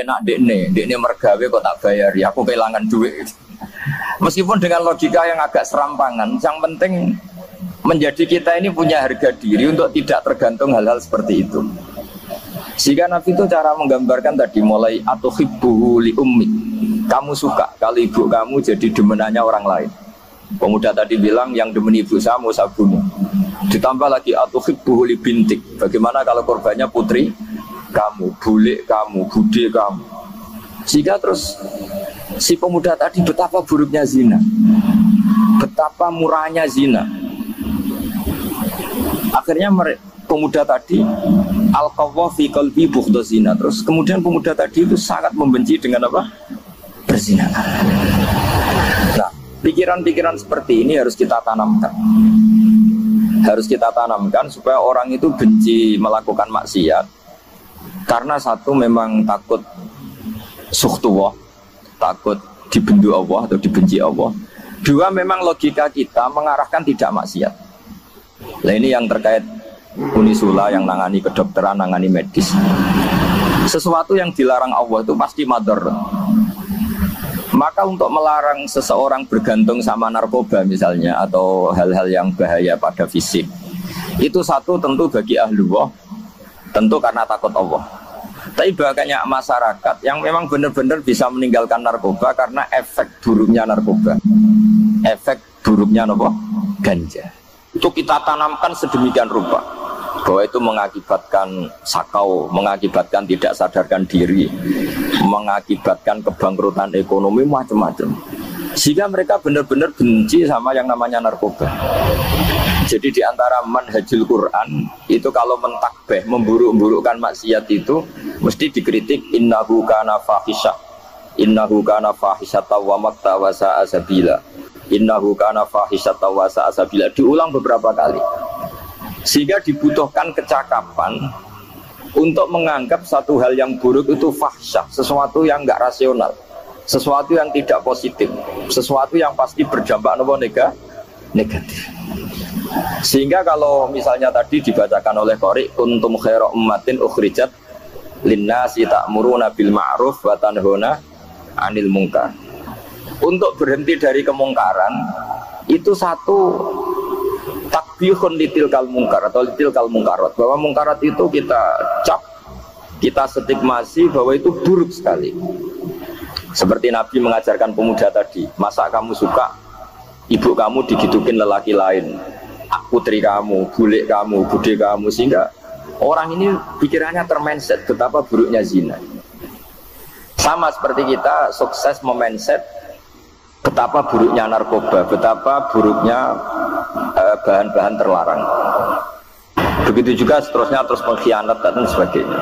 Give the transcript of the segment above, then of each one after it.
enak dekne mergawe kok tak bayar, ya aku kehilangan duit. Meskipun dengan logika yang agak serampangan, yang penting menjadi kita ini punya harga diri untuk tidak tergantung hal-hal seperti itu. Sehingga Nabi itu cara menggambarkan tadi mulai atuhibbuhu li ummi. Kamu suka kalau ibu kamu jadi demenannya orang lain. Pemuda tadi bilang yang demen ibu saya mau saya bunuh. Ditambah lagi atuhibbuhu li bintik. Bagaimana kalau korbannya putri kamu, bule kamu, bude kamu. Sehingga terus si pemuda tadi betapa buruknya zina, betapa murahnya zina. Akhirnya pemuda tadi al-qawwa fi qalbi bughdha zina. Terus kemudian pemuda tadi itu sangat membenci dengan apa? Berzina. Nah, pikiran-pikiran seperti ini harus kita tanamkan. Harus kita tanamkan supaya orang itu benci melakukan maksiat. Karena satu memang takut sukhtuwah, takut dibendu Allah atau dibenci Allah. Dua, memang logika kita mengarahkan tidak maksiat. Nah ini yang terkait Unisula yang nangani kedokteran, nangani medis. Sesuatu yang dilarang Allah itu pasti madar. Maka untuk melarang seseorang bergantung sama narkoba misalnya atau hal-hal yang bahaya pada fisik, itu satu tentu bagi ahlullah, tentu karena takut Allah. Tapi banyak masyarakat yang memang benar-benar bisa meninggalkan narkoba karena efek buruknya narkoba, efek buruknya apa? Ganja. Itu kita tanamkan sedemikian rupa bahwa itu mengakibatkan sakau, mengakibatkan tidak sadarkan diri, mengakibatkan kebangkrutan ekonomi, macam-macam. Sehingga mereka benar-benar benci sama yang namanya narkoba. Jadi di antara manhajul Quran itu kalau mentakbih, memburuk-burukkan maksiat itu mesti dikritik innahu kana fahisha, innahu kana fahisata wa makta wa sa'a sabila, innahu kana fahisata wa sa'a sabila, diulang beberapa kali. Sehingga dibutuhkan kecakapan untuk menganggap satu hal yang buruk itu fahsyah, sesuatu yang enggak rasional, sesuatu yang tidak positif, sesuatu yang pasti berdampak negatif. Sehingga kalau misalnya tadi dibacakan oleh Qori kuntum khaira ummatin ukhrijat linnasi ta'muruna bil ma'ruf wa tanhauna 'anil munkar. Untuk berhenti dari kemungkaran itu satu takbihun litilkal mungkar atau litilkal mungkarat, bahwa mungkarat itu kita cap, kita stigmasi bahwa itu buruk sekali. Seperti Nabi mengajarkan pemuda tadi, masa kamu suka ibu kamu digitukin lelaki lain, putri kamu, bule kamu, bude kamu, sehingga orang ini pikirannya termindset betapa buruknya zina. Sama seperti kita sukses memindset betapa buruknya narkoba, betapa buruknya bahan-bahan terlarang. Begitu juga seterusnya, terus pengkhianat dan sebagainya.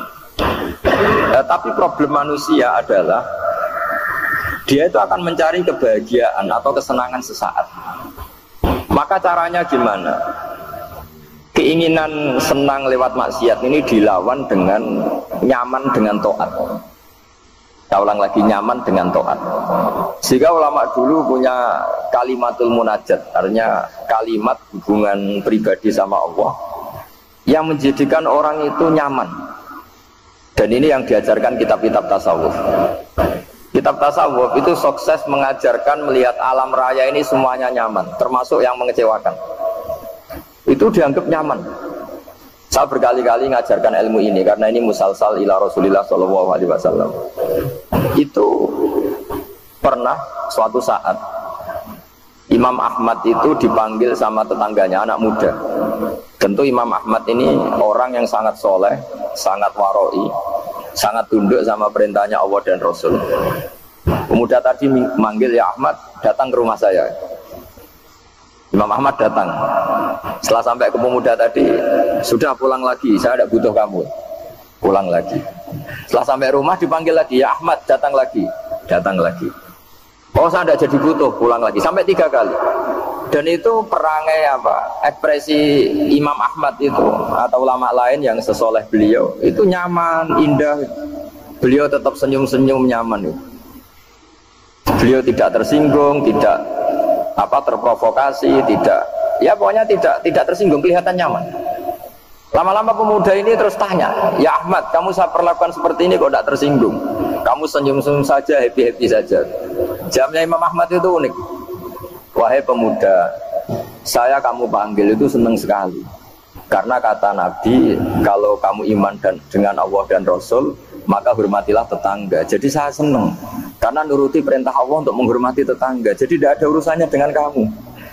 Tapi problem manusia adalah dia itu akan mencari kebahagiaan atau kesenangan sesaat. Maka caranya gimana? Keinginan senang lewat maksiat ini dilawan dengan nyaman dengan taat. Saya ulang lagi, nyaman dengan taat. Sehingga ulama dulu punya kalimatul munajat, artinya kalimat hubungan pribadi sama Allah yang menjadikan orang itu nyaman. Dan ini yang diajarkan kitab-kitab tasawuf. Kitab tasawuf itu sukses mengajarkan melihat alam raya ini semuanya nyaman, termasuk yang mengecewakan. Itu dianggap nyaman. Saya berkali-kali mengajarkan ilmu ini karena ini musalsal ila Rasulillah SAW. Itu pernah suatu saat Imam Ahmad itu dipanggil sama tetangganya, anak muda. Tentu Imam Ahmad ini orang yang sangat soleh, sangat waroi, sangat tunduk sama perintahnya Allah dan Rasul. Pemuda tadi manggil, ya Ahmad, datang ke rumah saya. Imam Ahmad datang. Setelah sampai ke pemuda tadi, sudah pulang lagi, saya tidak butuh kamu. Pulang lagi. Setelah sampai rumah dipanggil lagi, ya Ahmad, datang lagi. Datang lagi. Oh, saya tidak jadi butuh, pulang lagi. Sampai 3 kali. Dan itu perangai apa? Ekspresi Imam Ahmad itu atau ulama lain yang sesoleh beliau itu nyaman, indah. Beliau tetap senyum-senyum nyaman itu. Beliau tidak tersinggung, tidak terprovokasi, tidak, ya pokoknya tidak tersinggung, kelihatan nyaman. Lama-lama pemuda ini terus tanya, ya Ahmad, kamu saya perlakukan seperti ini kok tidak tersinggung? Kamu senyum-senyum saja, happy-happy saja. Jawabnya Imam Ahmad itu unik. Wahai pemuda, saya kamu panggil itu senang sekali. Karena kata Nabi, kalau kamu iman dengan Allah dan Rasul, maka hormatilah tetangga. Jadi saya senang, karena nuruti perintah Allah untuk menghormati tetangga. Jadi tidak ada urusannya dengan kamu.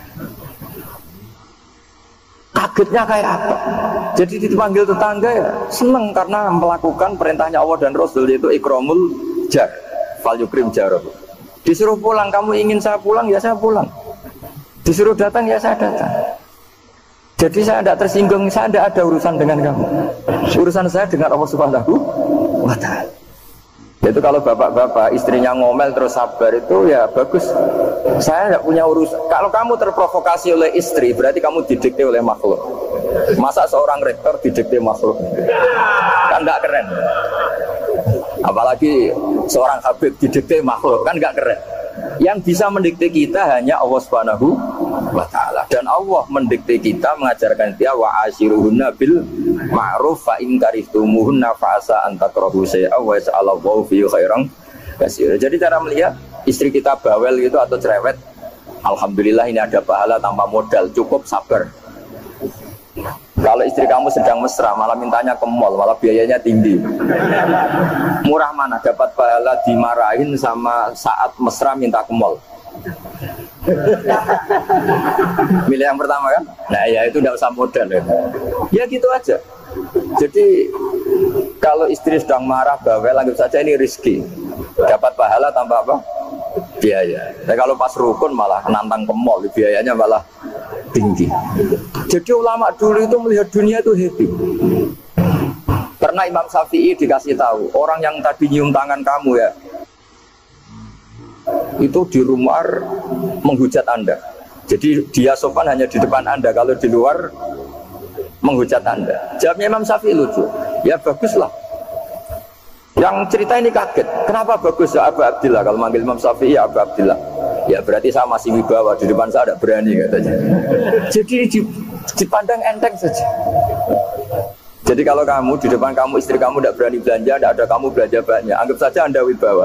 Kagetnya kayak apa? Jadi dipanggil tetangga ya seneng karena melakukan perintahnya Allah dan Rasul, yaitu ikramul jar, fal yukrim jarahu. Disuruh pulang, kamu ingin saya pulang ya saya pulang. Disuruh datang ya saya datang. Jadi saya tidak tersinggung, saya tidak ada urusan dengan kamu. Urusan saya dengan Allah Subhanahu wa ta'ala. Itu kalau bapak-bapak istrinya ngomel terus sabar itu ya bagus. Saya tidak punya urusan. Kalau kamu terprovokasi oleh istri, berarti kamu didikte oleh makhluk. Masa seorang rektor didikte makhluk? Kan nggak keren. Apalagi seorang Habib didikte makhluk, kan nggak keren. Yang bisa mendikte kita hanya Allah Subhanahu wa ta'ala. Dan Allah mendikte kita, mengajarkan dia wa ashiruhunna bil ma'ruf fa in karihtumuhunna fa asa an takrahu shay'an wa yaj'alallahu fi khairan katsira. Jadi cara melihat istri kita bawel gitu atau cerewet, alhamdulillah ini ada pahala tanpa modal, cukup sabar. Kalau istri kamu sedang mesra, malah mintanya ke mall, malah biayanya tinggi. Murah mana dapat pahala dimarahin sama saat mesra minta ke mall? Milih yang pertama kan? Nah ya itu tidak usah modal ya. Ya gitu aja. Jadi kalau istri sedang marah, bawel, anggap saja ini rezeki. Dapat pahala tanpa apa? Biaya. Tapi kalau pas rukun malah nantang ke mall, biayanya malah tinggi. Jadi ulama dulu itu melihat dunia itu happy. Pernah Imam Syafi'i dikasih tahu, orang yang tadi nyium tangan kamu ya, itu di rumah menghujat Anda. Jadi dia sopan hanya di depan Anda, kalau di luar menghujat Anda. Jawabnya Imam Syafi'i lucu. Ya baguslah. Yang cerita ini kaget. Kenapa bagus ya Abu Abdillah? Kalau manggil Imam Syafi'i ya Abu Abdillah. Ya berarti saya masih wibawa, di depan saya ada berani katanya. Jadi dipandang enteng saja. Jadi kalau kamu di depan kamu istri kamu tidak berani belanja, tidak ada kamu belanja banyak, anggap saja Anda wibawa.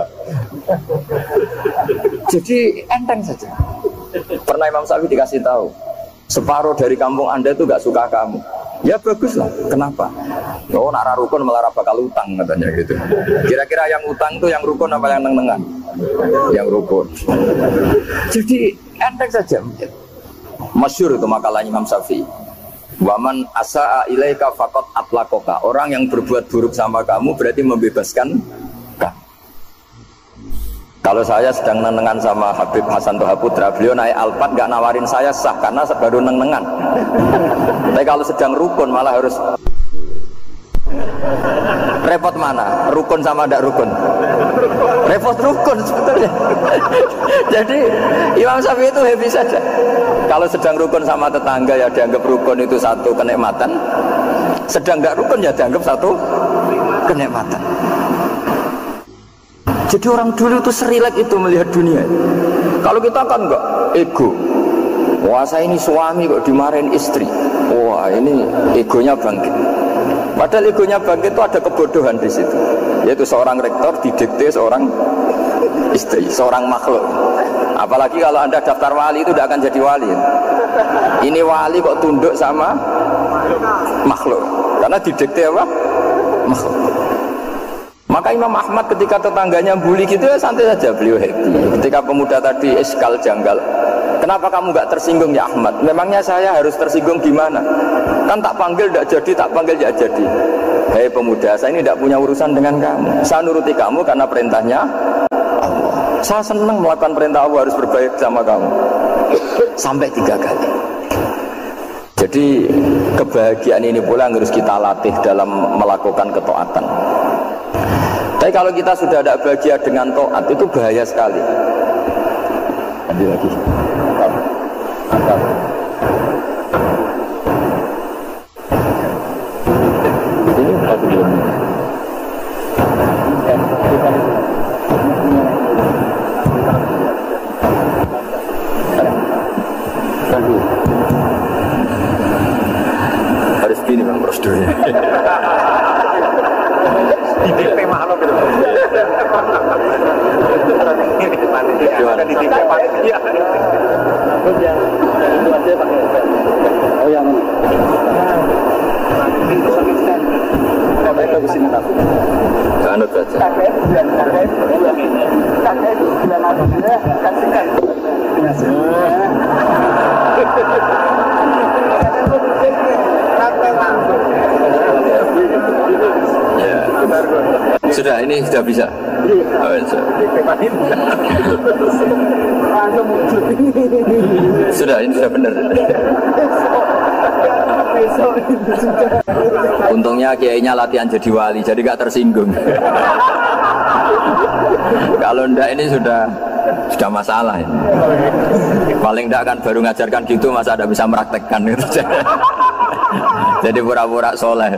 Jadi enteng saja. Pernah Imam Syafi'i dikasih tahu, separuh dari kampung Anda itu nggak suka kamu. Ya baguslah. Kenapa? Oh nak rukun malah bakal utang katanya gitu. Kira-kira yang utang tuh yang rukun apa yang neng-nengan? Yang rukun. Jadi enteng saja. Masyhur itu makalahnya Imam Syafi'i. Waman asa'a ilaika faqad atlaqaka. Orang yang berbuat buruk sama kamu berarti membebaskan kamu. Kalau saya sedang nenengan sama Habib Hasan Toha Putra, beliau naik Alphard nggak nawarin saya sah karena baru nenengan. Tapi kalau sedang rukun malah harus repot mana? Rukun sama tidak rukun? Repot rukun sebetulnya. Jadi Imam Syafi'i itu happy saja. Kalau sedang rukun sama tetangga ya dianggap rukun itu satu kenikmatan. Sedang nggak rukun ya dianggap satu kenikmatan. Jadi orang dulu itu serilek itu melihat dunia. Kalau kita kan enggak, ego. Wah saya ini suami kok dimarahin istri. Wah ini egonya bangkit. Padahal egonya bangkit itu ada kebodohan di situ. Yaitu seorang rektor didikte seorang istri, seorang makhluk. Apalagi kalau Anda daftar wali itu tidak akan jadi wali. Ini wali kok tunduk sama makhluk. Karena didikte apa? Makhluk. Maka Imam Ahmad ketika tetangganya bully gitu ya santai saja, beliau happy. Ketika pemuda tadi eskal janggal, kenapa kamu gak tersinggung ya Ahmad? Memangnya saya harus tersinggung gimana? Kan tak panggil tidak jadi, tak panggil tidak jadi. Hei pemuda, saya ini tidak punya urusan dengan kamu. Saya nuruti kamu karena perintahnya Allah. Saya senang melakukan perintah Allah, harus berbaik sama kamu. Sampai 3 kali. Jadi kebahagiaan ini pula yang harus kita latih dalam melakukan ketaatan. Tapi kalau kita sudah tidak bahagia dengan taat itu bahaya sekali. Ambil lagi. Angkat. Ini satu belum. Harus gini bang prosedurnya. DP makhluk itu. Di DP panitia. Oh yang itu sini tak. Anut saja. Ya. Sudah, ini sudah bisa. Oh, sudah, ini sudah benar. Untungnya kiainya latihan jadi wali, jadi gak tersinggung. Kalau ndak ini sudah masalah ini. Paling ndak kan baru ngajarkan gitu, masa ada bisa meraktekkan gitu. Jadi pura-pura soleh.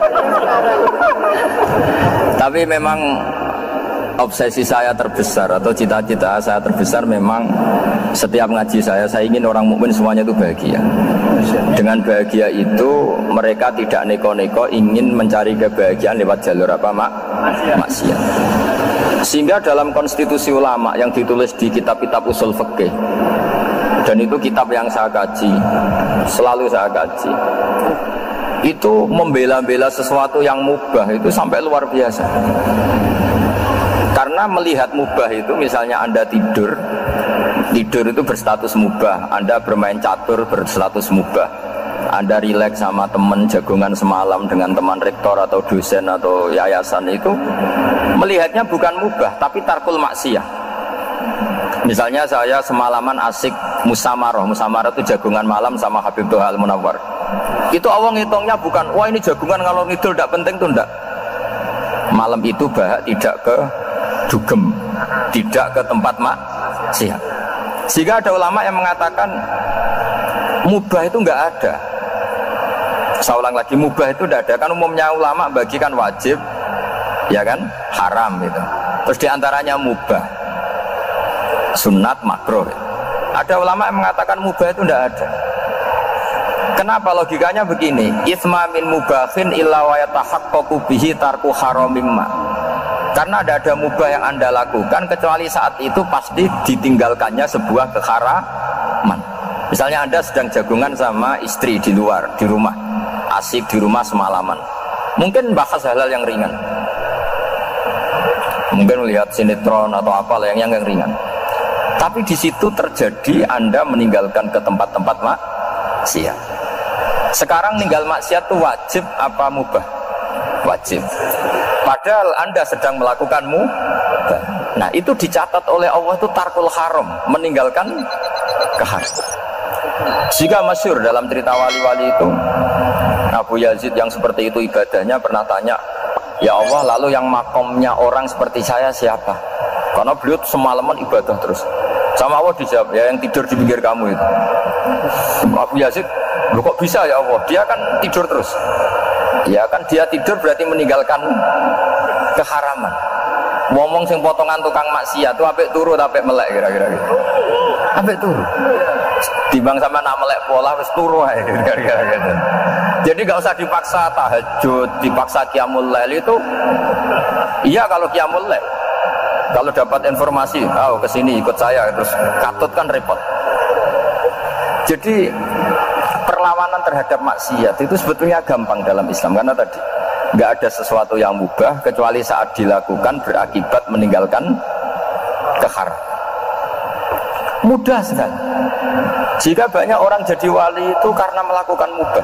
Tapi memang obsesi saya terbesar atau cita-cita saya terbesar memang setiap ngaji saya ingin orang mukmin semuanya itu bahagia. Dengan bahagia itu mereka tidak neko-neko ingin mencari kebahagiaan lewat jalur apa maksiat. Sehingga dalam konstitusi ulama yang ditulis di kitab-kitab usul fikih, dan itu kitab yang saya kaji, selalu saya kaji, itu membela-bela sesuatu yang mubah itu sampai luar biasa. Karena melihat mubah itu, misalnya Anda tidur itu berstatus mubah, Anda bermain catur berstatus mubah, Anda rileks sama teman jagongan semalam dengan teman rektor atau dosen atau yayasan, itu melihatnya bukan mubah tapi tarkul maksiyah. Misalnya saya semalaman asik musamarah itu jagongan malam sama Habib Toha Al-Munawwar. Itu Allah ngitungnya bukan, wah ini jagongan kalau ngidul tidak penting tuh, enggak. Malam itu bahak tidak ke dugem, tidak ke tempat maksiat. Sehingga ada ulama yang mengatakan mubah itu enggak ada. Saya ulang lagi, mubah itu enggak ada. Kan umumnya ulama bagikan wajib, ya kan, haram gitu. Terus diantaranya mubah, sunat, makruh. Ada ulama yang mengatakan mubah itu enggak ada. Kenapa? Logikanya begini, itsma min mubahin illa wa yatahaqqaqu bihi tarku haramim ma. Karena ada mubah yang Anda lakukan kecuali saat itu pasti ditinggalkannya sebuah keharaman. Misalnya Anda sedang jagungan sama istri di luar, di rumah, asik di rumah semalaman, mungkin bahas hal-hal yang ringan, mungkin melihat sinetron atau apa yang ringan. Tapi di situ terjadi Anda meninggalkan ke tempat-tempat maksiat. Sekarang ninggal maksiat itu wajib apa mubah? Wajib. Padahal Anda sedang melakukan mubah. Nah, itu dicatat oleh Allah itu tarkul haram, meninggalkan keharam. Jika masyhur dalam cerita wali-wali itu, Abu Yazid yang seperti itu ibadahnya pernah tanya, ya Allah, lalu yang makomnya orang seperti saya siapa? Karena beliau semalaman ibadah terus. Sama Allah dijawab, ya yang tidur di pinggir kamu itu. Abu Yazid, loh kok bisa ya Allah? Dia kan tidur terus. Ya kan dia tidur berarti meninggalkan keharaman. Ngomong sing potongan tukang maksiat itu apik turu apik melek kira-kira gitu. Apik turu. Timbang sama nak melek pola wis turu ae kira-kira gitu. Jadi enggak usah dipaksa tahajud, dipaksa qiyamul lail itu. Iya kalau qiyamul lail. Kalau dapat informasi, oh kesini ikut saya, terus katut kan repot. Jadi perlawanan terhadap maksiat itu sebetulnya gampang dalam Islam, karena tadi nggak ada sesuatu yang mubah kecuali saat dilakukan berakibat meninggalkan keharam. Mudah sekali. Jika banyak orang jadi wali itu karena melakukan mubah.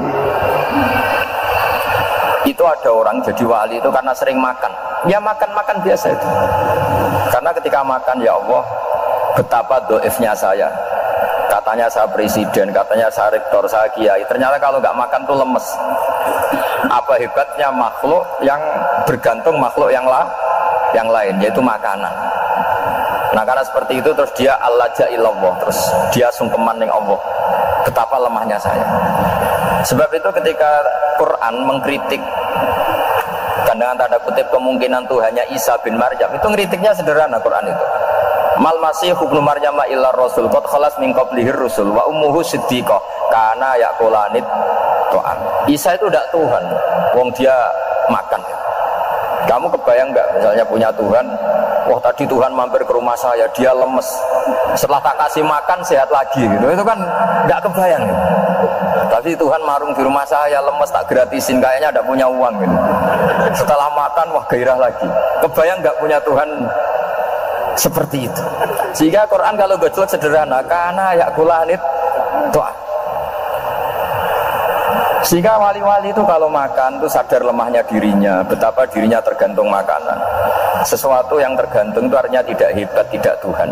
Itu ada orang jadi wali itu karena sering makan. Ya makan-makan biasa itu. Karena ketika makan, ya Allah, betapa doifnya saya. Katanya saya presiden, katanya saya rektor, saya kiai. Ternyata kalau nggak makan tuh lemes. Apa hebatnya makhluk yang bergantung makhluk yang lain, yaitu makanan. Nah karena seperti itu terus dia al-laja ilallah, terus dia sungkeman dengan Allah. Betapa lemahnya saya. Sebab itu ketika Quran mengkritik dengan tanda kutip kemungkinan Tuhannya Isa bin Maryam, itu ngeritiknya sederhana Quran itu. Mal masih ibnu Maryam illa rasul qad khalas min qablihir rusul wa ummuhu siddiqah kana yaqulanit Tuhan. Isa itu tidak Tuhan, wong dia makan. Kamu kebayang nggak misalnya punya Tuhan, wah tadi Tuhan mampir ke rumah saya, dia lemes, setelah tak kasih makan sehat lagi gitu. Itu kan nggak kebayang gitu. Tapi Tuhan marung di rumah saya, lemes tak gratisin, kayaknya ada punya uang gitu. Setelah makan wah gairah lagi. Kebayang nggak punya Tuhan seperti itu. Sehingga Quran kalau gojlok sederhana, karena ya kulanit doa. Sehingga wali-wali itu kalau makan itu sadar lemahnya dirinya, betapa dirinya tergantung makanan. Sesuatu yang tergantung itu artinya tidak hebat, tidak Tuhan.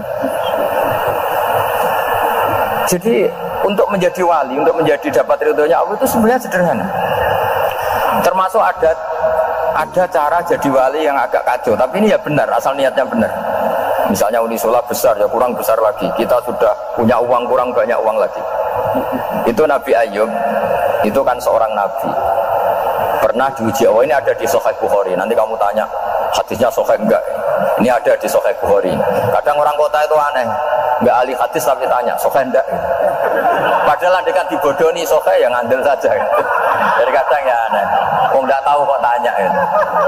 Jadi untuk menjadi wali, untuk menjadi dapat ridhonya Allah itu sebenarnya sederhana. Termasuk ada cara jadi wali yang agak kacau, tapi ini ya benar, asal niatnya benar. Misalnya Unisula besar, ya kurang besar lagi. Kita sudah punya uang, kurang banyak uang lagi. Itu Nabi Ayub, itu kan seorang nabi. Pernah diuji Allah, ini ada di Sahih Bukhari. Nanti kamu tanya, hadisnya Sahih enggak? Ini ada di Sahih Bukhari. Kadang orang kota itu aneh, enggak ahli hadis tapi tanya, Sahih enggak? Padahal dekat dibodohi Sahih ya ngandel saja. Jadi kadang ya aneh, enggak tahu kok tanya gitu.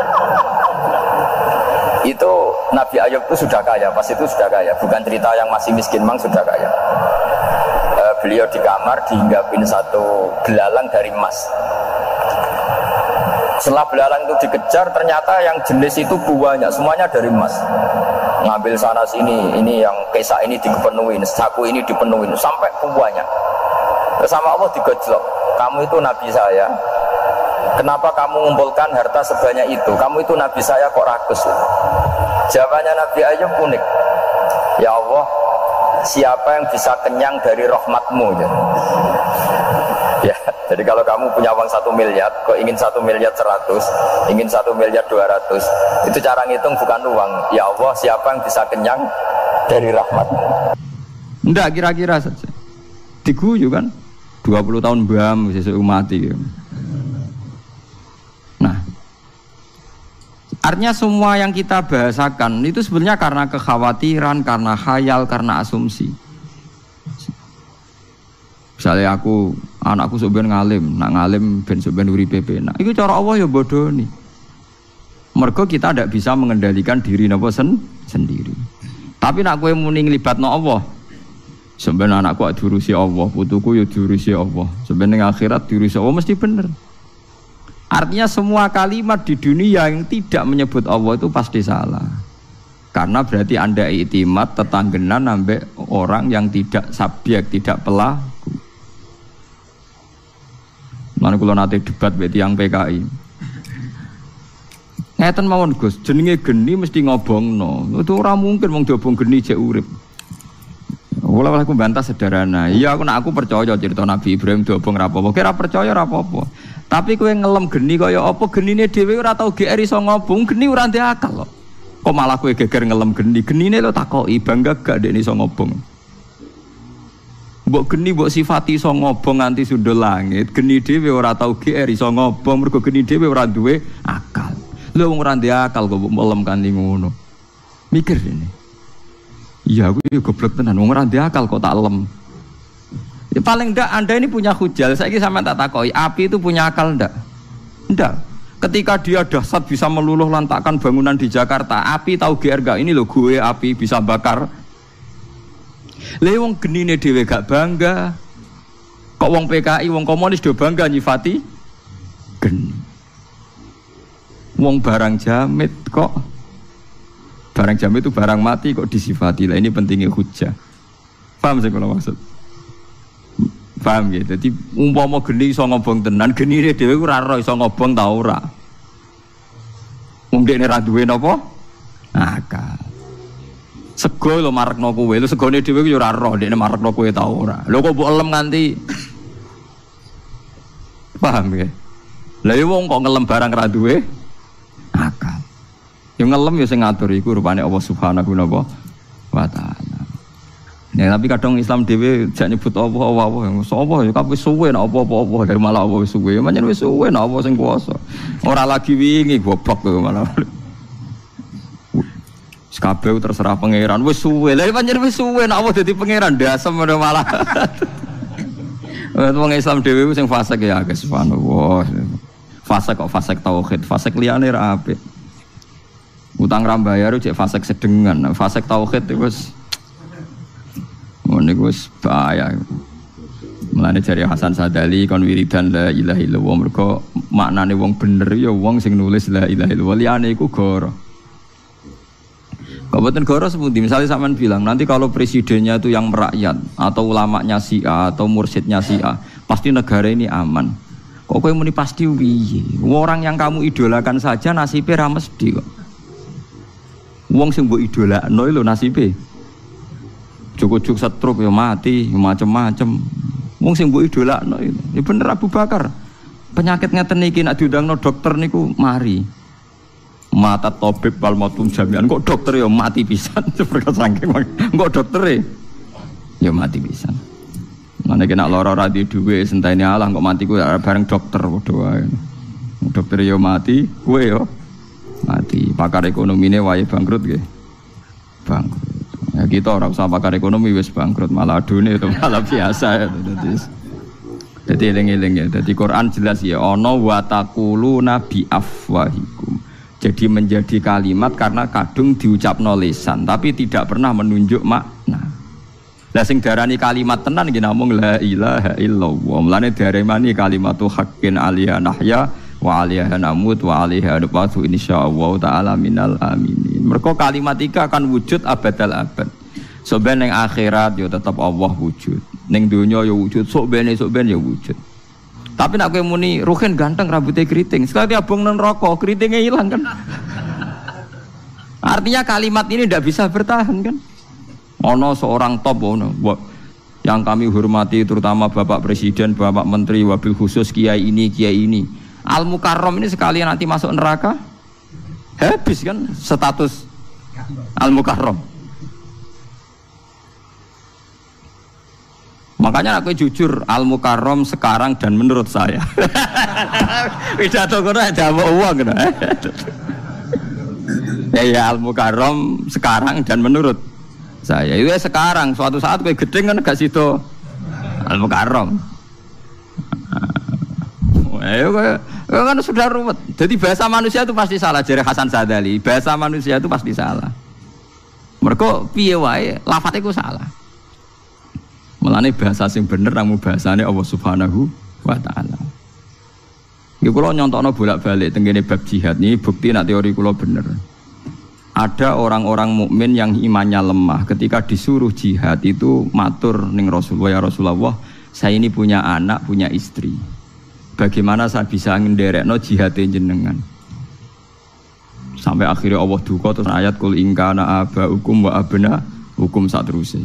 Itu Nabi Ayub itu sudah kaya, pas itu sudah kaya, bukan cerita yang masih miskin, memang sudah kaya. Beliau di kamar dihinggapin satu belalang dari emas. Setelah belalang itu dikejar, ternyata yang jenis itu banyak, semuanya dari emas. Ngambil sana sini, ini yang kesak ini dipenuhin, saku ini dipenuhin, sampai banyak. Sama Allah digojlok, kamu itu nabi saya. Kenapa kamu mengumpulkan harta sebanyak itu? Kamu itu nabi saya kok rakus? Jawabannya Nabi Ayub unik. Ya Allah, siapa yang bisa kenyang dari rahmatmu? Ya, jadi kalau kamu punya uang 1 miliar, kok ingin 1 miliar 100, ingin 1 miliar 200, itu cara ngitung bukan uang. Ya Allah, siapa yang bisa kenyang dari rahmatmu? Enggak, kira-kira saja. Diguyu kan? 20 tahun bam, sesuai mati. Nah, artinya semua yang kita bahasakan itu sebenarnya karena kekhawatiran, karena khayal, karena asumsi. Misalnya anakku sebenarnya ngalim, nak ngalim ben sebenarnya uripe penak. Itu cara Allah ya bodoh nih. Mergo kita tidak bisa mengendalikan diri napa sendiri. Tapi nak kowe muni nglibatno Allah. Sebenarnya anakku diurusi Allah, putuku ya diurusi Allah. Sebenarnya akhirat diurusi Allah mesti bener. Artinya semua kalimat di dunia yang tidak menyebut Allah itu pasti salah. Karena berarti Anda iktimat tetanggenan sampai orang yang tidak subjek, tidak pelaku. Mana kalau nanti debat berarti yang PKI. Ngeten mawon Gus, jenenge geni mesti ngobongno. Itu ora mungkin wong diobong geni jek urip. Wala aku bantah sederhana. Iya aku percaya cerita Nabi Ibrahim diobong ra apa-apa. Kira percaya ra apa-apa. Tapi kowe ngelem geni kaya apa genine dhewe ora tau GR iso ngobong, geni ora ndek akal kok. Kok malah kowe geger ngelem geni. Genine lho takoki bangga gak ndek iso ngobong. Mbok geni mbok sifati iso ngobong nganti sundul langit, geni dhewe ora tau GR iso ngobong mergo geni dhewe ora duwe akal. Lho wong ora ndek akal kok mbok melem kanthi ngono. Mikir ini. Iya aku ya goblok tenan wong ora ndek akal kok tak lem. Ya paling ndak Anda ini punya hujal. Saiki sampean tak takoki, api itu punya akal ndak? Ndak. Ketika dia dahsyat bisa meluluh lantakkan bangunan di Jakarta, api tahu GR gak? Ini loh gue api bisa bakar. Lewong genine dhewe gak bangga. Kok wong PKI, wong komunis do bangga nyifati geni. Wong barang jamit kok. Barang jamit itu barang mati kok disifati. Lah ini pentingnya hujah. Paham sih kalau maksud? Paham ya? Jadi umpama geni iso ngobong tenan, genine dhewe ora ora iso ngobong ta ora. Wong dekne ra duwe napa? Akal. Sego lho marekno kowe, lho segone dhewe yo ora ora dekne marekno kowe ta ora. Lho kok mbok elem nganti paham ya? Lah yo wong kok ngelem barang ra duwe akal. Yo ngelem yo sing ngatur iku rupane Allah Subhanahu wa taala. Ya tapi kadang Islam dhewe jak nyebut Allah sapa ya kabeh suwe nek apa-apa dari malah Allah suwe. Pancen wis suwe nek apa sing kuwasa. Ora lagi wingi goblok kok malah. Kabeh terserah pangeran wis suwe. Lah pancen wis suwe nek apa dadi pangeran dasem malah. Wong Islam dhewe sing fasik ya akeh subhanallah. Fasik kok fasik tauhid, fasik liyane ra apik. Utang ra bayar cek fasek sedengan, fasek tauhid itu wis ngene wis bahaya. Mulane jare Hasan Sadali kon wiridan la ilaha illallah mergo maknane wong bener ya wong sing nulis la ilaha illallah liyane iku goro. Kabupaten goro sepundi misalnya sampean bilang nanti kalau presidennya itu yang merakyat atau ulamanya si A atau mursyidnya si A pasti negara ini aman. Kok kowe muni pasti piye? Orang yang kamu idolakan saja nasibnya ra mesti kok. Wong sing mbok idolakno lho nasibe. Cukup-cukup stroke ya mati, macam-macam. Wong sing mbok idolakno itu. Ya bener Abu Bakar. Penyakit ngeten iki nek diundangno dokter niku mari. Mata tabib wal matum jami'an kok dokter ya mati pisan seperti saking. Kok dokter ya mati pisan. Mane kena lara ra di dhuwit sentene Allah kok mati ku bareng dokter padha wae. Dokter ya mati, kowe ya mati. Pakar ekonomine wae bangkrut nggih. Bangkrut. Ya kita ora usah pakar ekonomi wis bangkrut malah adune itu malah biasa ya. Dadi eling-eling ya. Dadi Quran jelas ya ana wa taquluna bi afwahikum. Jadi menjadi kalimat karena kadung diucapno lisan tapi tidak pernah menunjuk makna. Lah sing darani kalimat tenan iki namung la ilaha illallah. Mulane daremani kalimatu haqqin aliyah nahya wa alaiha namut wa alaiha nubatu insyaallah taala minal aminin. Mergo kalimat iki akan wujud abadal abad. Sok ben ning akhirat ya tetep Allah wujud. Ning donya ya wujud, sok ben ya wujud. Tapi nek kowe muni Ruhin ganteng rambutnya keriting, sekali abang nang rokok keritingnya hilang kan. Artinya kalimat ini tidak bisa bertahan kan. Ono seorang top ono yang kami hormati terutama Bapak Presiden, Bapak Menteri, wabil khusus kiai ini. Al Mukarram ini sekali nanti masuk neraka habis kan status Al Mukarram. Makanya aku jujur Al Mukarram sekarang dan menurut saya. Pidato kono jawab uang kan. Ya Al Mukarram sekarang dan menurut saya itu sekarang suatu saat kowe gedeng kan gak sido Al Mukarram. Kan sudah ruwet. Jadi bahasa manusia itu pasti salah. Jare Hasan Sadali, bahasa manusia itu pasti salah. Mergo piye wae lafate iku salah. Mulane bahasa sing bener namung bahasane Allah Subhanahu wa taala. Iki kula nyontokno bolak-balik tengene bab jihad ini bukti nek teori kula bener. Ada orang-orang mukmin yang imannya lemah ketika disuruh jihad itu matur ning Rasulullah, ya Rasulullah, saya ini punya anak, punya istri. Bagaimana saya bisa ngenderekno jihad jenengan? Sampai akhirnya Allah duka terus ayat kul in kana abaukum wa abna hukum satruse.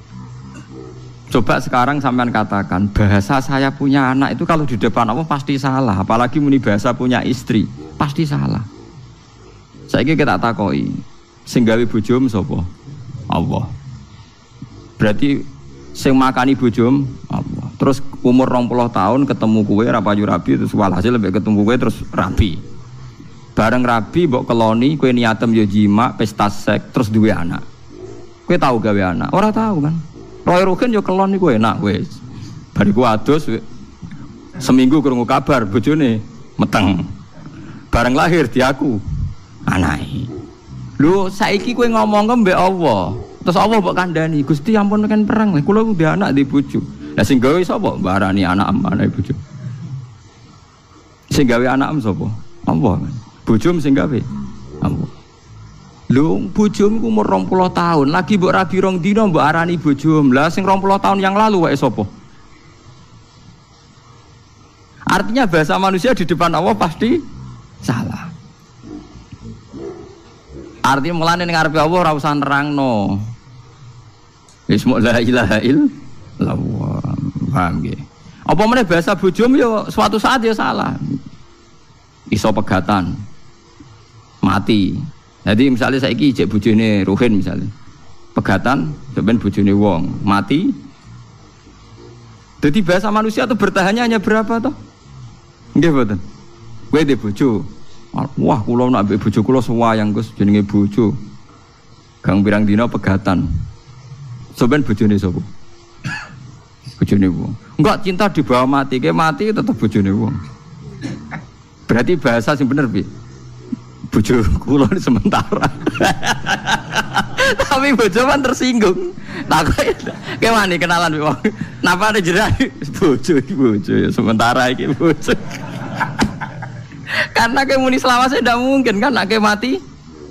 Coba sekarang sampean katakan bahasa saya punya anak itu kalau di depan Allah pasti salah, apalagi muni bahasa punya istri pasti salah. Saiki kita takoki sing gawe bojomu sapa? Allah. Berarti sing makani bojomu Allah. Terus umur 20 tahun ketemu kowe ra payu rabi terus walhasil mbek ketemu kowe terus rabi. Bareng rabi mbok keloni kowe niatem yo jima pesta seks terus duwe anak. Kowe tahu gawe anak? Ora tahu kan? Roy Rukin yo kelon niku enak wis. Bariku adus seminggu krungu kabar bojone meteng. Bareng lahir di aku anake. Lho saiki kowe ngomong mbek Allah. Terus Allah mbok kandhani, Gusti ampun kan perang. Kula ku ndek anak di bojo. Lah sing gawe sapa? Mbarani anak amane bojo. Sing gawe anak sapa? Allah. Bojomu sing gawe. Allah. Lho bojomu umur 20 tahun, lagi mbok rabi rong dina mbok arani bojomu. Lah sing 20 tahun yang lalu wae sapa? Artinya bahasa manusia di depan Allah pasti salah. Artinya mulane ning ngarepe Allah ora usah nerangno. Wis mok la ilaha illallah. Paham nggih? Apa meneh bahasa bojomu ya suatu saat ya salah. Iso pegatan. Mati. Jadi misalnya saiki ijek bojone Ruhin misalnya. Pegatan sampean bojone wong, mati. Jadi bahasa manusia itu bertahannya hanya berapa toh? Nggih mboten. Kowe ndek bojo. Wah, kula nak mbek bojo kula suwayang Gus jenenge bojo. Gang pirang dina pegatan. Sampeyan bojone sapa? Bojone wong. Enggak cinta di bawah mati, ke mati tetep bojone wong. Berarti bahasa sing bener piye? bojo kula sementara. Tapi bojo kan tersinggung. Takoke kemane kenalan wong. Napa nek jenengan bojo ya sementara iki bojo. Karena kayak muni selawase ndak mungkin kan nek mati.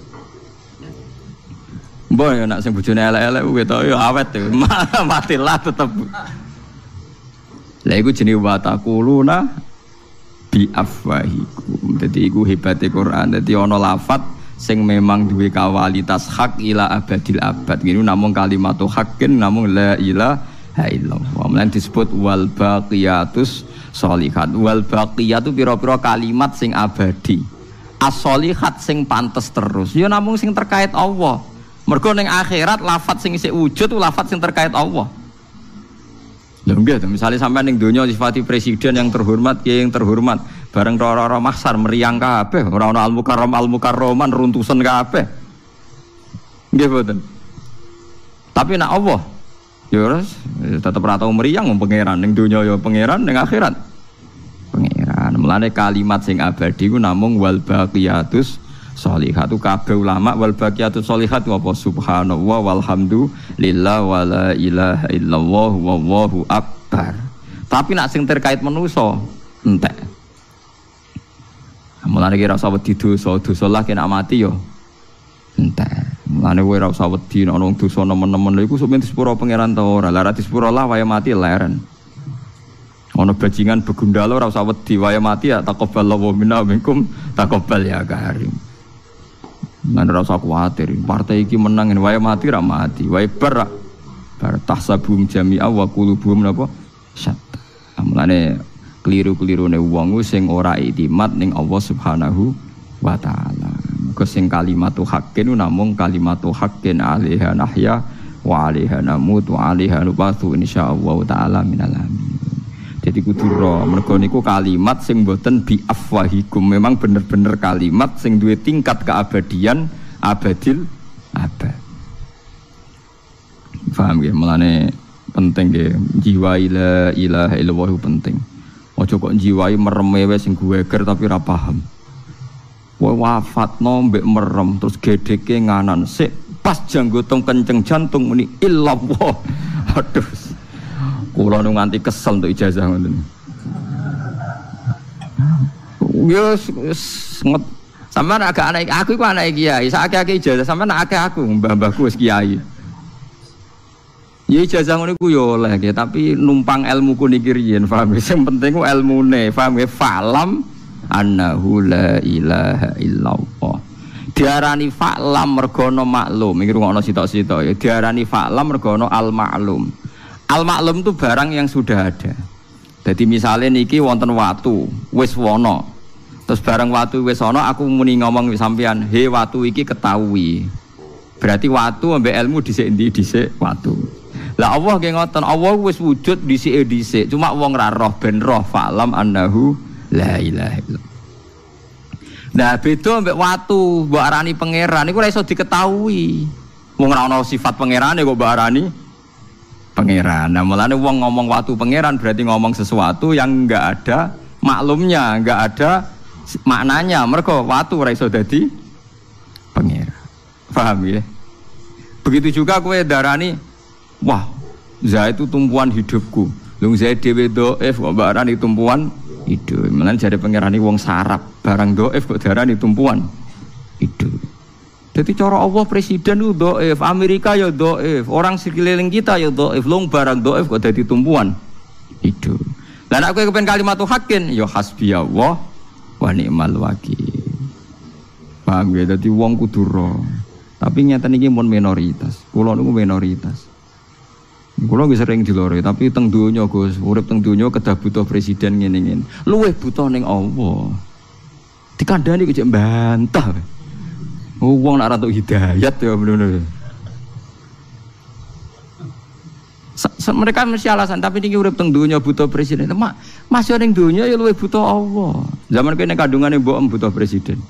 Mbok ya nek sing bojone elek-elek ketok ya awet ya. Matilah tetep. Lah iku jenenge watakuluna bi afwahikum. Dadi iku hebate Quran. Dadi ana lafaz sing memang duwe kawalitas hak ila abadil abad. Ngene namung kalimatu haqqin namung la ilaha illallah. Mulane disebut wal baqiyatus sholihat. Wal baqiyatu pira-pira kalimat sing abadi. As-sholihat sing pantes terus. Ya namung sing terkait Allah. Mergo ning akhirat lafaz sing isih wujud lafaz sing terkait Allah. Lha nggih to, misale sampean ning donya sifati presiden yang terhormat, kiai yang terhormat, bareng ora mahsyar meriang kabeh, ora ana al-mukarraman runtusan kabeh. Nggih mboten. Tapi nek Allah ya wis tetep ora tau meriang wong pangeran ning donya ya pangeran ning akhirat pangeran. Mulane kalimat sing abadi ku namung wal baqiyatus sholihatu. Kabeh ulama wal baqiyatus sholihat apa subhanallah walhamdulillah wala ilaha illallah wallahu akbar. Tapi nak sing terkait manusa entek. Mulane kira usah wedi dosa lah kena mati yo entek. Mulane kowe ora usah wedi nek ana dosa nemen-nemen lha iku sok ben disepuro pangeran ta ora. Lah disepuro lah waya mati leren. Ana bajingan begundalo ora usah wedi waya mati ya taqabbalallahu minna minkum taqabbal ya karim. Nggak ada rasa khawatir. Partai ini menang, waya mati ra mati, waya bar tahsabum jami'a wa qulubuhum napa syatta. Mulane keliru-kelirune wong sing ora iktimat ning Allah Subhanahu wa taala. Muga sing kalimatu haqqin namung kalimatu haqqin 'alaiha nahya wa 'alaiha namut wa 'alaiha nubatu insyaallah taala minal amin. Jadi kudura, mergo niku kalimat sing boten bi afwahikum, memang bener-bener kalimat sing duwe tingkat keabadian abadil abad. Paham nggih? Mulane penting nggih jiwa la ilaha illallah penting. Aja kok jiwai mereme wis sing gueger tapi ora paham. Kowe wafatno mbek merem terus gedheke nganan sik pas janggotung kenceng jantung muni illallah. Aduh. Kula nu nganti kesel untuk ijazah ngoten. Yo nget sampean agak anak aku iku anak kiai, sakake ijazah sampean akeh aku mbah-mbahku wis kiai. Ya ijazah ngono iku yo oleh nggih, tapi numpang ilmuku niki riyen, paham. Sing penting ku ilmune, paham nggih? Falam annahu la ilaha illallah. Diarani fa'lam mergo ana maklum, iki rungokno sitok-sitok ya. Diarani fa'lam mergo ana al-ma'lum. Al-maklum itu barang yang sudah ada. Jadi misalnya niki wonten watu wis wono. Terus barang watu wis wono aku muni ngomong sampean, "He watu iki ketahui." Berarti watu ambek ilmu dhisik endi dhisik watu. Lah Allah nggih ngoten, Allah wis wujud dhisik-dhisik. Cuma wong ra roh ben roh fa'lam annahu la ilaha illallah. Nah, beda ambek watu mbok arani pangeran iku ora iso diketahui. Wong ora ana sifat pangerane kok mbok arani pangeran. Nah, mulane wong ngomong watu pangeran berarti ngomong sesuatu yang enggak ada maklumnya, enggak ada maknanya. Mergo watu ora iso dadi pangeran. Paham ya? Begitu juga kowe darani, wah, Zaid itu tumpuan hidupku. Lung Zaid dhewe dhaif kok barani tumpuan hidup. Mulane jare pangeran iki wong sarap, barang dhaif kok darani tumpuan hidup. Jadi cara Allah presiden itu dhaif, Amerika ya dhaif, orang sekeliling kita ya dhaif, long barang dhaif kok dadi tumpuan hidup. Lah nek kowe kepen kalimatu haqqin ya hasbiyallah wa ni'mal wakil. Paham ya? Dadi wong kudu ro. Tapi nyata niki mun minoritas. Kula niku minoritas. Kula nggih sering dilore, tapi teng donya Gus, urip teng donya kedah butuh presiden ngene-ngene. Luwih butuh ning Allah. Dikandani kok jek bantah. Wong nak rantuk hidayat ya bener-bener. Mereka mesti alasan, tapi niki urip teng donya butuh presiden. Masih ning donya ya luwih butuh Allah. Zaman kene kandungane mbok butuh presiden.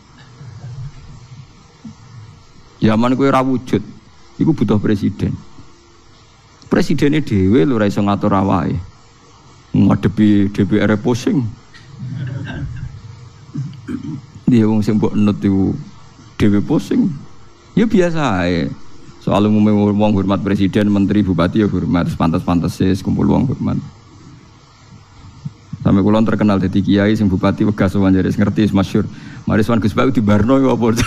Zaman kowe ora wujud, iku butuh presiden. Presidennya dhewe lho ora iso ngatur awake. Ngadepi DPR pusing. Dia wong sing mbok nut iku dhewe pusing. Ya biasa ae. Soal umumnya wong hormat presiden, menteri, bupati ya hormat, pantas-pantese kumpul wong hormat. Sampai kulon terkenal dadi kiai sing bupati Wegas sowan jare ngerti masyhur. Mari sowan Gus Bak di Barno ya apa.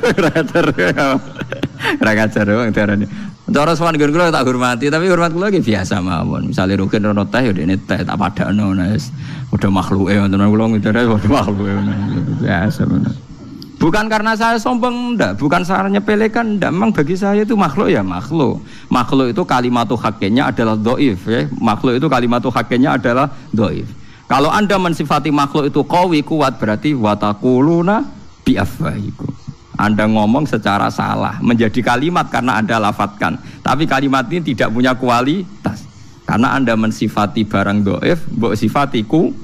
Ra ngajar wong darane. Cara sowan nggon kula tak hormati, tapi hormat kula ki biasa mawon. Misale rugen rono teh ya dene teh tak padakno wis. Padha makhluke wonten kula ngidare padha makhluke biasa. Bukan karena saya sombong, enggak. Bukan saya nyepelekan, enggak. Memang bagi saya itu makhluk ya makhluk. Makhluk itu kalimatu hakenya adalah doif. Ya. Makhluk itu kalimatu hakenya adalah doif. Kalau anda mensifati makhluk itu qawi kuat berarti watakuluna biafwahikum. Anda ngomong secara salah, menjadi kalimat karena anda lafadzkan. Tapi kalimat ini tidak punya kualitas. Karena anda mensifati barang doif, mbok sifati kuat.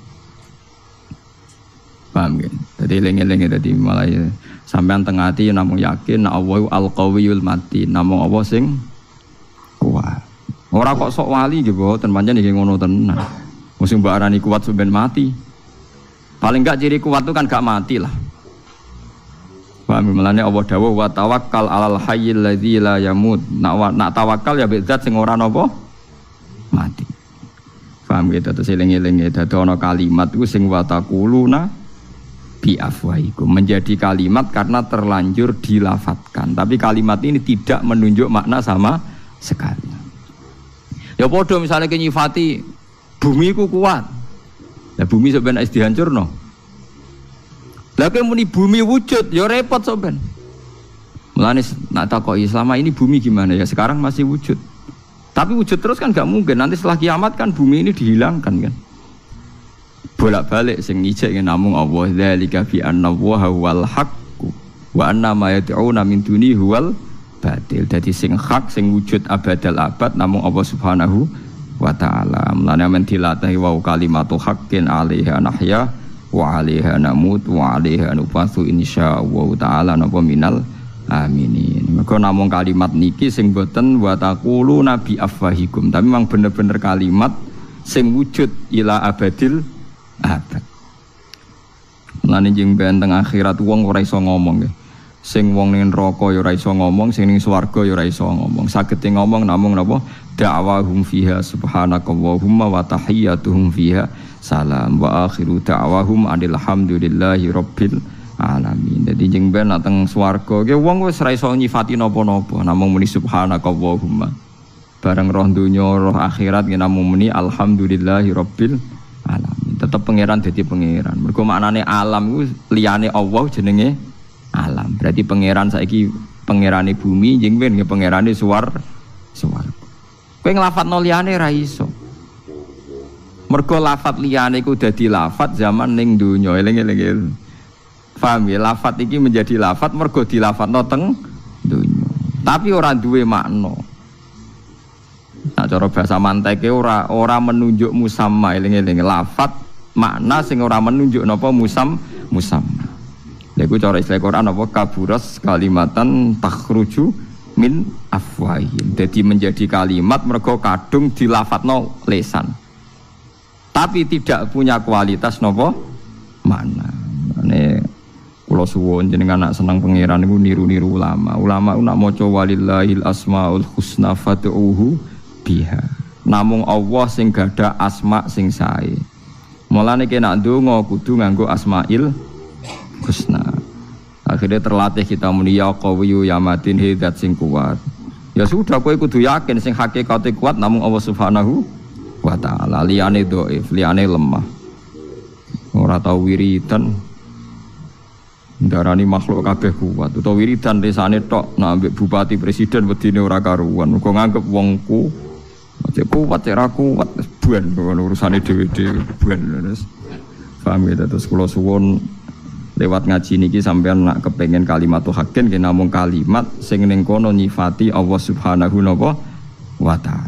Paham kan? Jadi lengi-lengi tadi malah ya, sampean tengah hati namung yakin nak Allahu al-qawiyul matin, namung Allah sing kuat. Ora kok sok wali nggih mboten, pancen iki ngono tenan. Mesti mbok arani kuat sampean mati. Paling enggak ciri kuat itu kan gak mati lah. Paham melane Allah dawuh wa tawakkal 'alal hayyil ladzi la yamut. Nak tawakal ya mek zat sing ora napa mati. Paham gitu terus eling-eling dadi ana kalimat iku sing wa taquluna bi afwahikum, menjadi kalimat karena terlanjur dilafadzkan. Tapi kalimat ini tidak menunjuk makna sama sekali. Ya padha misalnya nyifati bumi ku kuat. Lah bumi sampeyan wis dihancurno. Lah kok muni bumi wujud ya repot sampeyan. Mulane nak takoki selama ini bumi gimana ya? Sekarang masih wujud. Tapi wujud terus kan gak mungkin. Nanti setelah kiamat kan bumi ini dihilangkan kan. Bolak-balik sing ngijek namung Allah dzalika fi anna wa huwal haqqu wa anna ma yad'una min duni huwal batil. Dadi sing hak sing wujud abadal abad namung Allah Subhanahu wa taala. Mulane men dilatahi wa kalimatu haqqin 'alaiha nahya wa 'alaiha namut wa 'alaiha nufasu insyaallah taala napa minal aminin. Mergo namung kalimat niki sing boten wa taqulu nabi afwahikum, tapi memang bener-bener kalimat sing wujud ila abadil abad. Lan njing ben teng akhirat wong ora iso ngomong nggih. Sing wong ning neraka ya ora iso ngomong, sing ning swarga ya ora iso ngomong. Sagete ngomong namung napa da'wahum fiha subhanakallahumma wa tahiyyatuhum fiha salam wa akhiru da'wahum alhamdulillahi rabbil alamin. Dadi njing ben teng swarga ki wong wis ora iso nyifati napa-napa, namung muni subhanakallahumma. Bareng roh donya roh akhirat ki namung muni alhamdulillahi rabbil alamin. Tetap pangeran dadi pangeran. Mergo maknane alam iku liyane Allah jenenge alam. Berarti pangeran saiki pangerane bumi njing ben pangerane swarga. Kowe nglafadzno liyane ra iso. Mergo lafadz liyane iku dadi lafadz zaman ning donya. Eling-eling. Paham ya? Lafadz iki menjadi lafadz mergo dilafadzno teng donya. Tapi ora duwe makna. Nah cara bahasa manteke ora menunjuk musamma, eling-eling lafadz makna sing ora menunjuk napa musamma. Lha iku cara istilah Quran apa kaburas kalimatan takhruju min afwahihim. Jadi menjadi kalimat mergo kadung dilafadzno lisan. Tapi tidak punya kualitas napa makna. Mane kula suwun jenengan nak seneng pangeran niku niru-niru ulama. Ulama nak maca walillahil asmaul husna fad'uhu biha. Namung Allah sing gadah asma sing sae. Mulane kena ndonga kudu nganggo asmaul husna. Akhirnya terlatih kita muni ya qawiyyu ya matin hidat sing kuat. Ya sudah kowe kudu yakin sing hakikate kuat namung Allah Subhanahu wa taala. Liyane dhaif, liyane lemah. Ora tau wiridan ndarani makhluk kabeh kuat. Utawa wiridan desane tok nak ambek bupati presiden wedine ora karuan. Kok nganggep wongku cek kuat cek ra kuat buan urusane dhewe-dhewe buan. Paham ya terus kula suwun lewat ngaji niki sampean nak kepengin kalimat haqqin nggih namung kalimat sing ning kono nyifati Allah Subhanahu wa taala.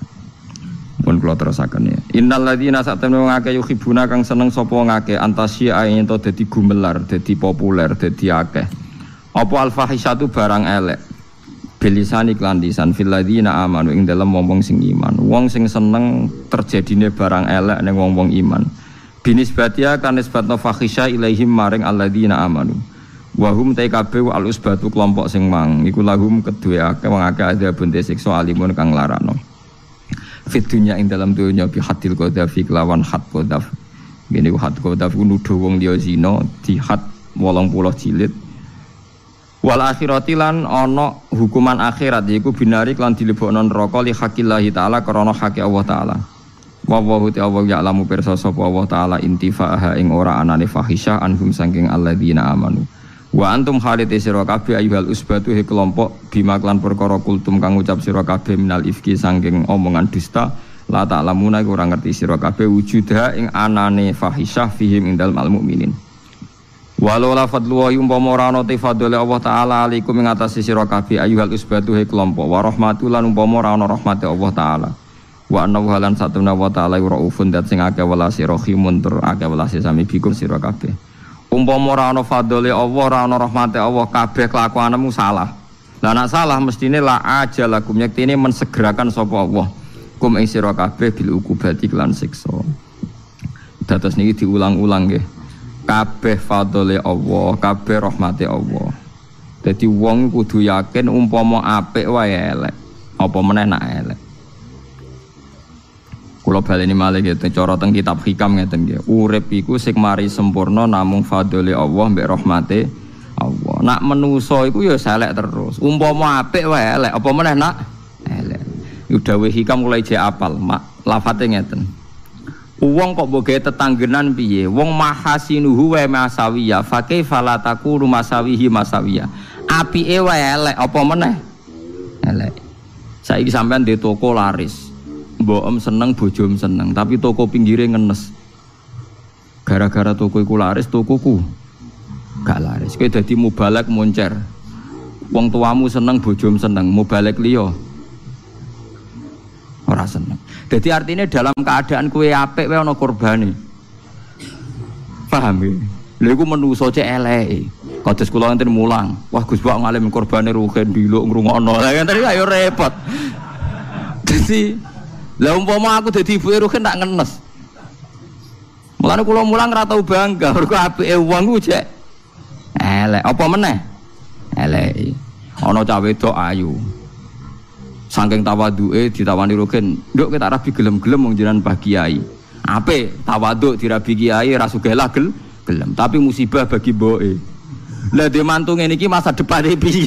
Pun kula terusaken ya. Innal ladzina satamnu ngake yuhibuna kang seneng sapa ngake antasya ento dadi gumelar, dadi populer, dadi akeh. Apa al-fahisyatu barang elek. Bilisani klan lisan fil ladzina amanu ing dalem wong sing iman. Wong sing seneng terjadine barang elek ning wong-wong iman. Binisbatia kan nisbatna fahisya ilaihim maring alladzina amanu. Wahum TKB al usbatu kelompok sing mang iku lahum kedue akeh wong akeh ada bunte siksa alimun kang larano. Fit dunya ing dalam dunya bi hadil qadhafi kelawan had qadhaf. Ngene ku had qadhaf ku nuduh wong liya zina di had 80 jilid. Wal akhirati lan ana hukuman akhirat yaiku binari lan dilebokno neraka li haqillahi taala krana haqi Allah taala. Wa ta'ala ya'lamu pirsa sapa Allah taala intifa'aha ing ora anane fahisyah anhum saking alladzina amanu. Wa antum khalid sira kabeh ayyuhal usbatu he kelompok bima klan perkara kultum kang ucap sira kabeh minal ifki saking omongan dusta la ta'lamuna ora ngerti sira kabeh wujudha ing anane fahisyah fihim ing dalem al mukminin. Walau la fadlu wa umpama ora ana fadhole Allah taala alaikum ing atase sira kabeh ayyuhal usbatu he kelompok wa rahmatul lan umpama ora ana rahmate Allah taala. Wa annahu halan satuna wa ta'ala raufun dat sing akeh welase rahimun tur akeh welase sami bikum sira kabeh. Umpama ora ana fadhole Allah, ora ana rahmate Allah, kabeh kelakuanmu salah. Lah nek salah mestine la ajalakum yektine mensegerakan sapa Allah. Kum ing sira kabeh bil ukubati lan siksa. Dados niki diulang-ulang nggih. Kabeh fadhole Allah, kabeh rahmate Allah. Dadi wong kudu yakin umpama apik wae elek. Apa meneh nak elek. Kula baleni malih ngeten cara teng kitab hikam ngeten nggih. Urip iku sing mari sempurna namung fadhole Allah mbek rahmate Allah. Nak menusa iku ya selek terus. Umpama apik wae elek, apa meneh nak elek. Iku dawuh hikam kula ijek apal, lafate ngeten. Wong kok mbok gawe tetanggenan piye? Wong mahasinuhu wa masawiya, fa kaifa la taqulu masawihi masawiya. Apike wae elek, apa meneh elek. Saiki sampean di toko laris. Mbok seneng bojom seneng tapi toko pinggire ngenes gara-gara toko iku laris tokoku gak laris kowe dadi mubalek moncer wong tuamu seneng bojom seneng mubalek liya ora seneng dadi artinya dalam keadaan kowe apik wae ana korbane paham ya lha iku menungso cek eleke kados kula enten mulang wah Gus Pak ngalim korbane rugen diluk ngrungokno lha enten ayo repot dadi lah umpama aku dadi ibuke rugen tak ngenes. Mulane kula mulang ora tau bangga, mergo apike wong ku jek elek. Apa meneh? Elek. Ana cah wedok ayu. Saking tawaduke ditawani rugen, "Nduk kita rabi gelem-gelem wong jenengan Pak Kiai." Apik tawaduk dirabi kiai ra sugih lah gelem, tapi musibah bagi mboke. Lah dhe mantu ngene iki masa depane piye?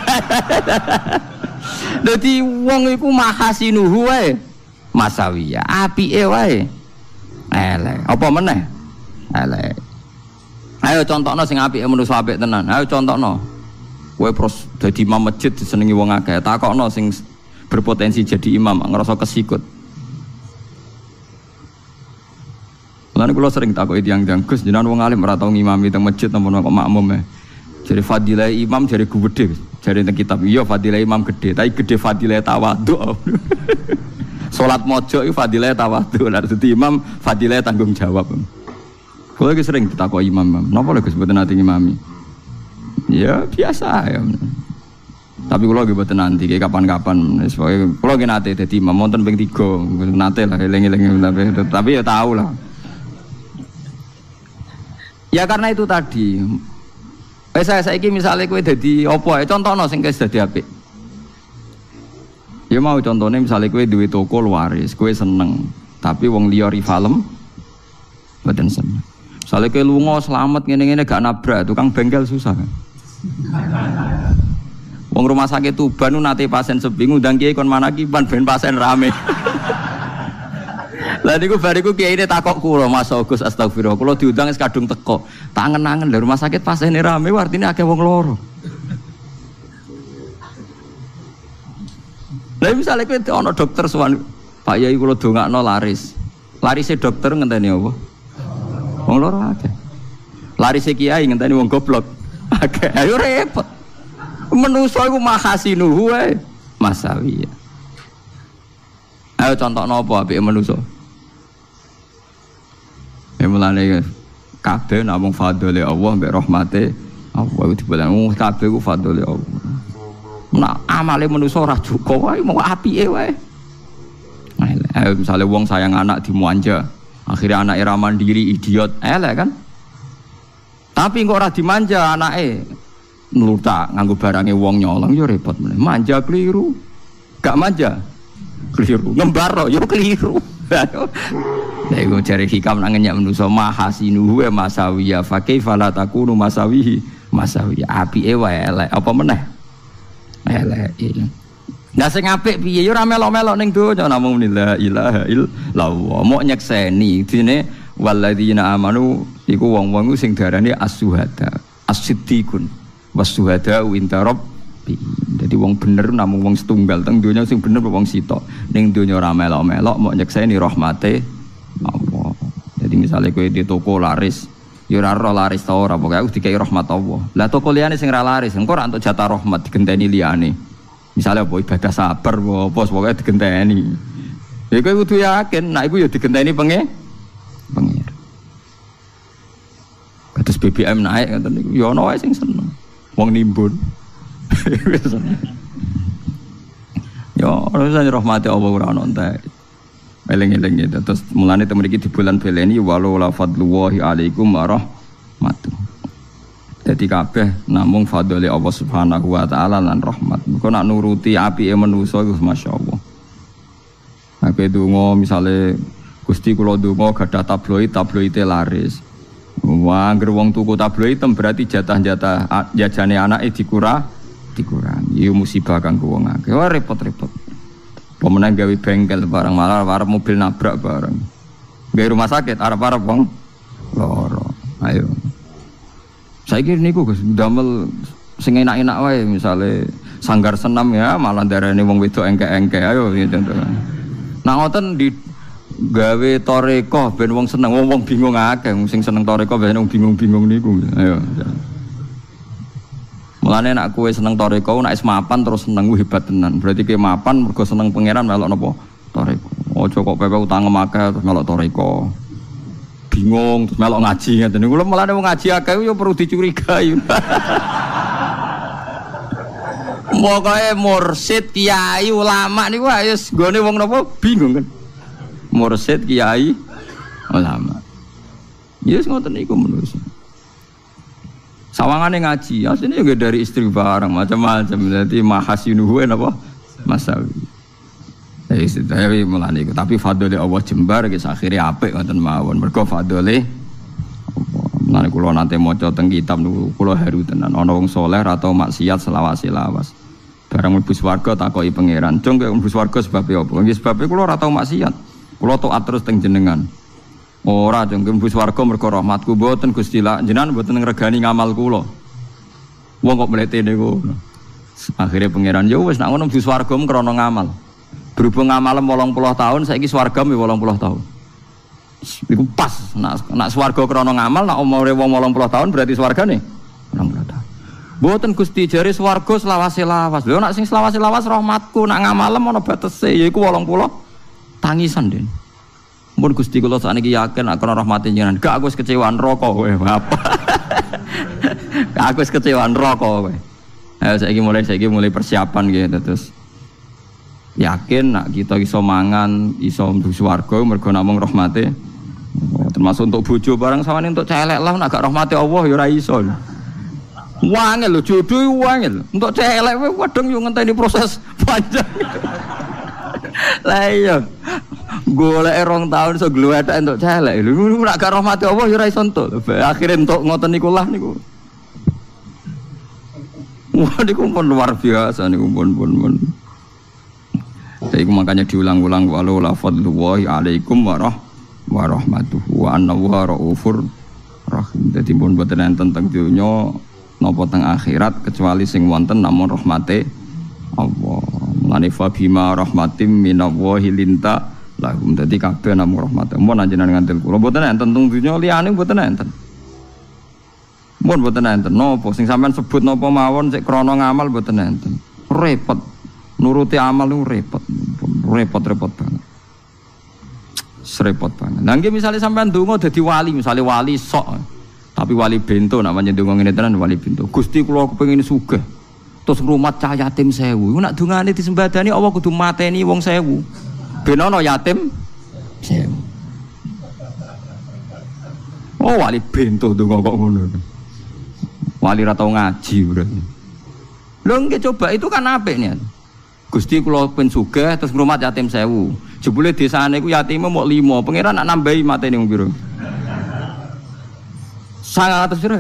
Dadi wong iku mahasinuhu wae. Masawiya apike wae elek apa meneh elek. Ayo contohno sing apike manusa apik tenan. Ayo contohno kowe pros dadi imam masjid disenengi wong akeh takokno sing berpotensi jadi imam ngerasa kesikut. Lan kula sering takoki tiyang-tiyang Gus jenengan wong alim ora tau ngimami teng masjid napa kok makmum e. Jadi fadilah imam jadi gede jadi teng kitab iya fadilah imam gede tapi gede fadilah tawadhu. Salat mojo itu fadilah tawadhu, dadi imam fadilah tanggung jawab. Kula iki sering ditakoki imam, napa lho Gus mboten nate ngimami? Ya biasa ya. Tapi kula nggih mboten nanti kapan-kapan wis pokoke kula nggih nate dadi imam wonten ping 3, nate lah eling-eling tapi ya tahu lah. Ya karena itu tadi. Saya saiki misale kowe dadi apa ya contohno sing wis dadi apik. Ya mau contohnya misalnya kowe duwe toko luaris, kowe seneng, tapi wong liya rivalem mboten seneng. Misalnya kowe lunga selamat ngene-ngene gak nabrak, tukang bengkel susah kan. Wong rumah sakit Tuban nate pasien sepi ngundang kiai kon manakiban ben pasien rame. Lah niku bariku kiyaine takok kula Mas Agus astagfirullah, kula diundang wis kadung teko. Tak angen-angen lho rumah sakit pasiene rame artine akeh wong loro. Lah misalnya kowe ana dokter sowan Pak Yai kula dongakno laris. Larise dokter ngenteni apa? Wong loro akeh. Larise kiai ngenteni wong goblok. Akeh. Ayo repot. Menungso iku mahasinuhu wae. Masawi. Ayo contohno apa apike menungso? Ya mulane kabeh namung fadhole Allah mbek rahmate Allah iku dibolen kabeh ku fadhole Allah. Nak amale manusa ora cukup wae mau apike wae. Misalnya wong sayang anak dimuanja, akhirnya anake ra mandiri idiot, elek kan? Tapi kok ora dimanja anake nlutak nganggo barange wong nyolong yo repot meneh. Manja keliru. Gak manja keliru. Ngembaro yo keliru. Lah iku jare hikam nang nyak manusa mahasinu wa masawiya fa kaifa la takunu masawihi masawiya. Apike wae elek apa meneh? Elek. Nah sing apik piye yo ora melok-melok ning donya namung la ilaha illallah. Mok nyekseni dene walladzina amanu iku wong-wong sing darane as-syuhada, as-siddiqun, was-syuhada inda rabbi. Dadi wong bener namung wong setunggal teng donya sing bener wong sitok. Ning donya ora melok-melok mok nyekseni rahmate Allah. Jadi misalnya kowe di toko laris, ya ora roh laris ta ora, pokoke aku dikai rahmat Allah. Lah toko liyane sing ra laris, engko ora entuk jatah rahmat digenteni liyane. Misalnya apa ibadah sabar apa pokoke digenteni. Ya kowe kudu yakin nek iku ya digenteni pengir. Kados BBM naik ngoten niku ya ana wae sing seneng. Wong nimbun. Ya ora rahmate Allah ora ono entek. Eling-eling itu terus mulane temen iki di bulan beleni walau la fadlullahi alaikum warahmatuh. Dadi kabeh namung fadhole Allah Subhanahu wa taala lan rahmat. Engko nak nuruti apike manusa iku masyaallah. Nek donga misale Gusti kula donga gadah tabloid laris. Wah, anggere wong tuku tabloid berarti jatah-jatah jajane anake dikurangi. Iku musibah kanggo wong akeh. Wah repot-repot. Pemenang gawe bengkel barang malah arep mobil nabrak barang. Gawe rumah sakit arep-arep wong loro. Ayo. Saiki niku Gus damel sing enak-enak wae misale sanggar senam ya malah darane wong wedok engke-engke. Ayo contoh. Nah ngoten di gawe toreko ben wong seneng wong bingung akeh sing seneng toreko ben wong bingung-bingung niku. Ayo. Mulane nek kowe seneng toreko nek wis mapan terus seneng hebat tenan. Berarti kowe mapan mergo seneng pangeran melok napa? Toreko. Aja kok pepe utang akeh terus melok toreko. Bingung terus melok ngaji ngeten niku. Mulane wong ngaji akeh yo perlu dicurigai. Mokoe mursid kiai ulama niku wis nggone wong napa bingung kan. Mursid kiai ulama. Yes ngoten niku menurut. Sawangane ngaji, asline juga dari istri barang macam-macam. Jadi mahasinuhu napa? Masawi. Tapi mulane iku, tapi fadhole Allah jembar iki akhire apik ngoten mawon. Mergo fadhole mulane kula nate maca teng kitab niku kula haru tenan. Ana wong saleh atau maksiat selawase-lawas. Barang mlebu swarga takoki pangeran, "Cung kowe mlebu swarga sebab apa?" Nggih sebabe kula ora tau maksiat. Kula taat terus teng jenengan. Ora jeng mlebu swarga mergo rahmatku mboten Gusti la jenengan mboten ngregani ngamal kula. Wong kok mlete niku. Akhire pangeran yo wis nak ngono mlebu swarga krana ngamal. Berhubung ngamalem 80 tahun saiki swarga 80 tahun. Iku pas nak swarga krana ngamal nak umure wong 80 tahun berarti swargane 80 tahun. Mboten Gusti jare swarga selawase-lawas. Lho nak sing selawase-lawas rahmatku nak ngamalem ana batese yaiku 80 tangisan den. Mun Gusti kula sakniki yakin nek ana rahmate jenengan, gak aku wis kecewa neraka kowe. Apa? Aku wis kecewa neraka kowe. Ayo saiki mulai persiapan gitu terus. Yakin nek kita iso mangan, iso mlebu swarga mergo namung rahmate. Termasuk untuk bojo barang sawane untuk celek lah nek gak rahmate Allah ya ora iso. Wangel lho jodoh wangel. Untuk celek kadang yo ngenteni proses panjang. Lah iya. Golek 2 tahun iso glewethek entuk celek. Lho nek gak rahmate Allah ya ora iso entuk. Akhire entuk ngoten niku lah niku. Wah niku pun luar biasa niku pun. Jadi makanya diulang-ulang walau la fadlullahi alaikum warahmatuhu wa annallaha raufur rahim. Dadi pun boten enten teng donya napa teng akhirat kecuali sing wonten namung rahmate Allah. Mane fa bima rahmatim minallahi linta lahum. Dadi kabeh namung rahmate. Mun anjenengan ngantil kula boten enten teng donya liyane boten enten. Mun boten enten napa sing sampean sebut napa mawon sik krana ngamal boten enten. Repot. Nuruti amal itu repot banget. Serepot banget. Nah, misalnya sampean ndonga dadi wali, misalnya wali sok. Tapi wali bento namanya ndonga ngene tenan wali bento. Gusti kula kepengin sugih. Terus ngrumat cah yatim 1000. Iku nak dongane disembadani Allah kudu mateni wong 1000. Ben ana yatim 1000. Oh wali bento ndonga kok ngono. Wali ra tau ngaji berarti. Lho nggih coba itu kan apik niat. Gusti kula ben sugih terus ngrumat yatim 1000. Jebule desane iku yatime mok 5, pangeran nak nambahi matene wong pira? 100 pira?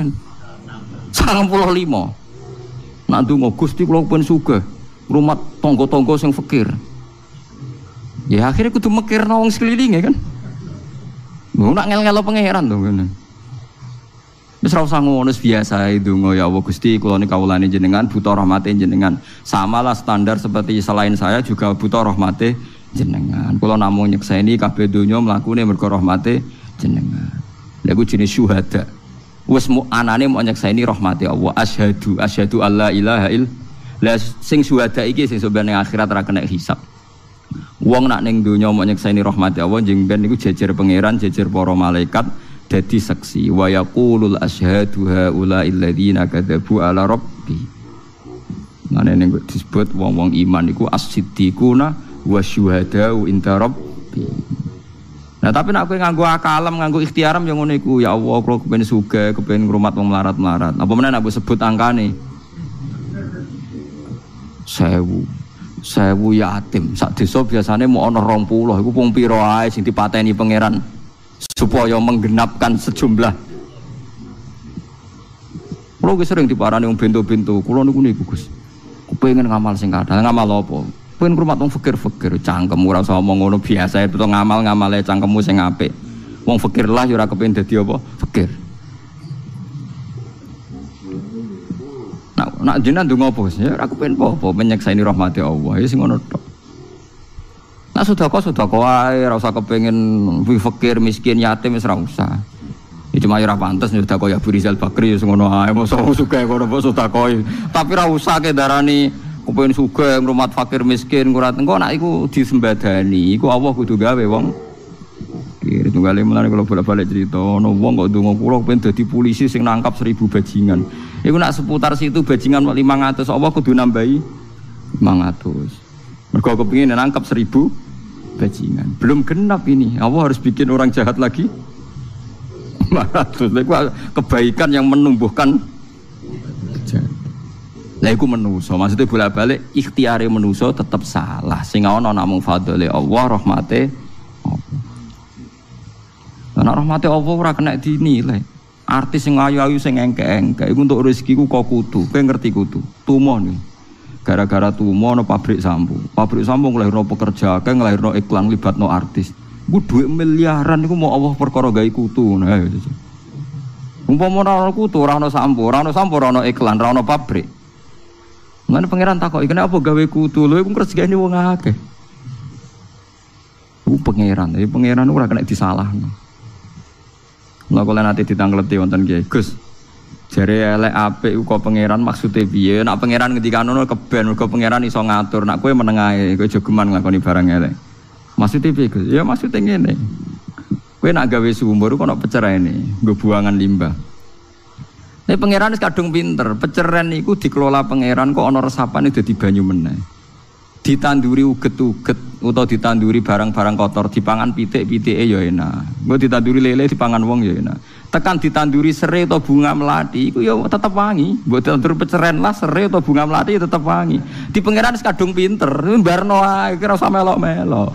95. Nak ndonga Gusti kula ben sugih, ngrumat tangga-tangga sing fakir. Ya akhirnya kudu mikirno wong sekelilinge kan. Lho nak ngel-ngelo pangeran to ngene. Wis ora usah ngono biasa ndonga ya Allah Gusti kula niki kawulane jenengan buta rahmate jenengan. Samalah standar seperti selain saya juga buta rahmate jenengan. Kula namung nyekseni kabeh donya mlakune mergo rahmate jenengan. Lha iku jenis syuhada. Wis anane mau nyekseni rahmate Allah. Asyhadu alla ilaha illallah. Sing syuhada iki sing sampeyan ning akhirat ora kena hisab. Wong nak ning donya mau nyekseni rahmate Allah njing ben niku jejer pangeran, jejer para malaikat dadi saksi wa yaqulul asyhadu haula'il ladzina kadzabu ala rabbi. Nane ning disebut wong-wong iman iku as-siddiquna wasyuhada'u inda rabbi. Nah tapi nek kowe nganggo akalem, nganggo ikhtiaram yang ngono iku ya Allah kula kepengin sugih, kepengin ngrumat wong melarat-melarat. Apa meneh nek sebut angkane 1000 yatim. Sak desa biasane mau ana 20, iku wong pira ae sing dipateni pangeran supaya menggenapkan sejumlah. Kulo wis sering diparani wong bento-bento, kulo niku Gus. Kepengin ngamal sing kathah, ngamal apa? Pengen ngrumat wong fakir-fakir, cangkem ora usah omong ngono biasa itu ngamal-ngamale cangkemmu sing apik. Wong fakir lah ya ora kepengin dadi apa? Fakir. Nak jenengan ndonga apa Gus? Ya ora kepengin apa-apa, menyekseni rahmati Allah. Ya sing ngono tok. Nah sedekah wae ora usah kepengin fakir, miskin, yatim wis ora usah. Ya cuma ora pantes sedekah ya Abu Rizal Bakri wis ngono ae, mosok sugih ngono mbok sedekah. Tapi ora usah ke darani kepengin sugih ngrumat fakir miskin kurat engko nek iku disembadani, iku Allah kudu gawe wong. Kira tunggale mulane kula bolak-balik cerita ono wong kok ndonga kula kepengin dadi polisi sing nangkap 1000 bajingan. Iku nak seputar situ bajingan 500, Allah kudu nambahi 500. Mergo kepengin nangkap 1000 bajingan. Belum genap ini. Allah harus bikin orang jahat lagi. 500. Itu kebaikan yang menumbuhkan kejahatan. Lah iku manusa. Maksudnya bolak-balik ikhtiare manusa tetap salah. Sing ana namung fadhole Allah, rahmate Allah. Ana rahmate Allah ora kena dinilai. Artis sing ayu-ayu sing engke-engke iku untuk rezekiku kok kudu. Kowe ngerti kudu. Tumo nih. Gara-gara tumo no pabrik sampo ngelahirno pekerja, ngelahirno iklan libatno artis. Iku dhuwit miliaran iku mau Allah perkara gawe kutu. Nah, umpama ora ono kutu, ora ono sampo, ora ono iklan, ora ono pabrik. Lan pangeran takoki, "Kenapa gawe kutu? Lho iku rezekine wong akeh." Iku pangeran ora kena disalahno. Lha kok nanti ditangkleti wonten nggih, Gus. Jare elek apik kok pangeran maksude piye? Nek pangeran ngendikan ngono keben mergo pangeran iso ngatur. Nek kowe meneng ae, kowe jogeman nglakoni barang elek. Maksude piye, Gus? Ya maksude ngene. Kowe nak gawe sumur kok ana pecerene, nggo buangan limbah. Nek pangeran wis kadung pinter, peceren niku dikelola pangeran kok ana resapan dadi banyu meneh. Ditanduri uget-uget utawa ditanduri barang-barang kotor dipangan pitik-pitike ya enak. Engko ditanduri lele dipangan wong ya enak. Tekan ditanduri serai atau bunga melati iku ya tetep wangi. Mbok tandur peceren lah serai atau bunga melati ya tetep wangi. Di pangeran wis kadung pinter, barno ae ora usah melok-melok.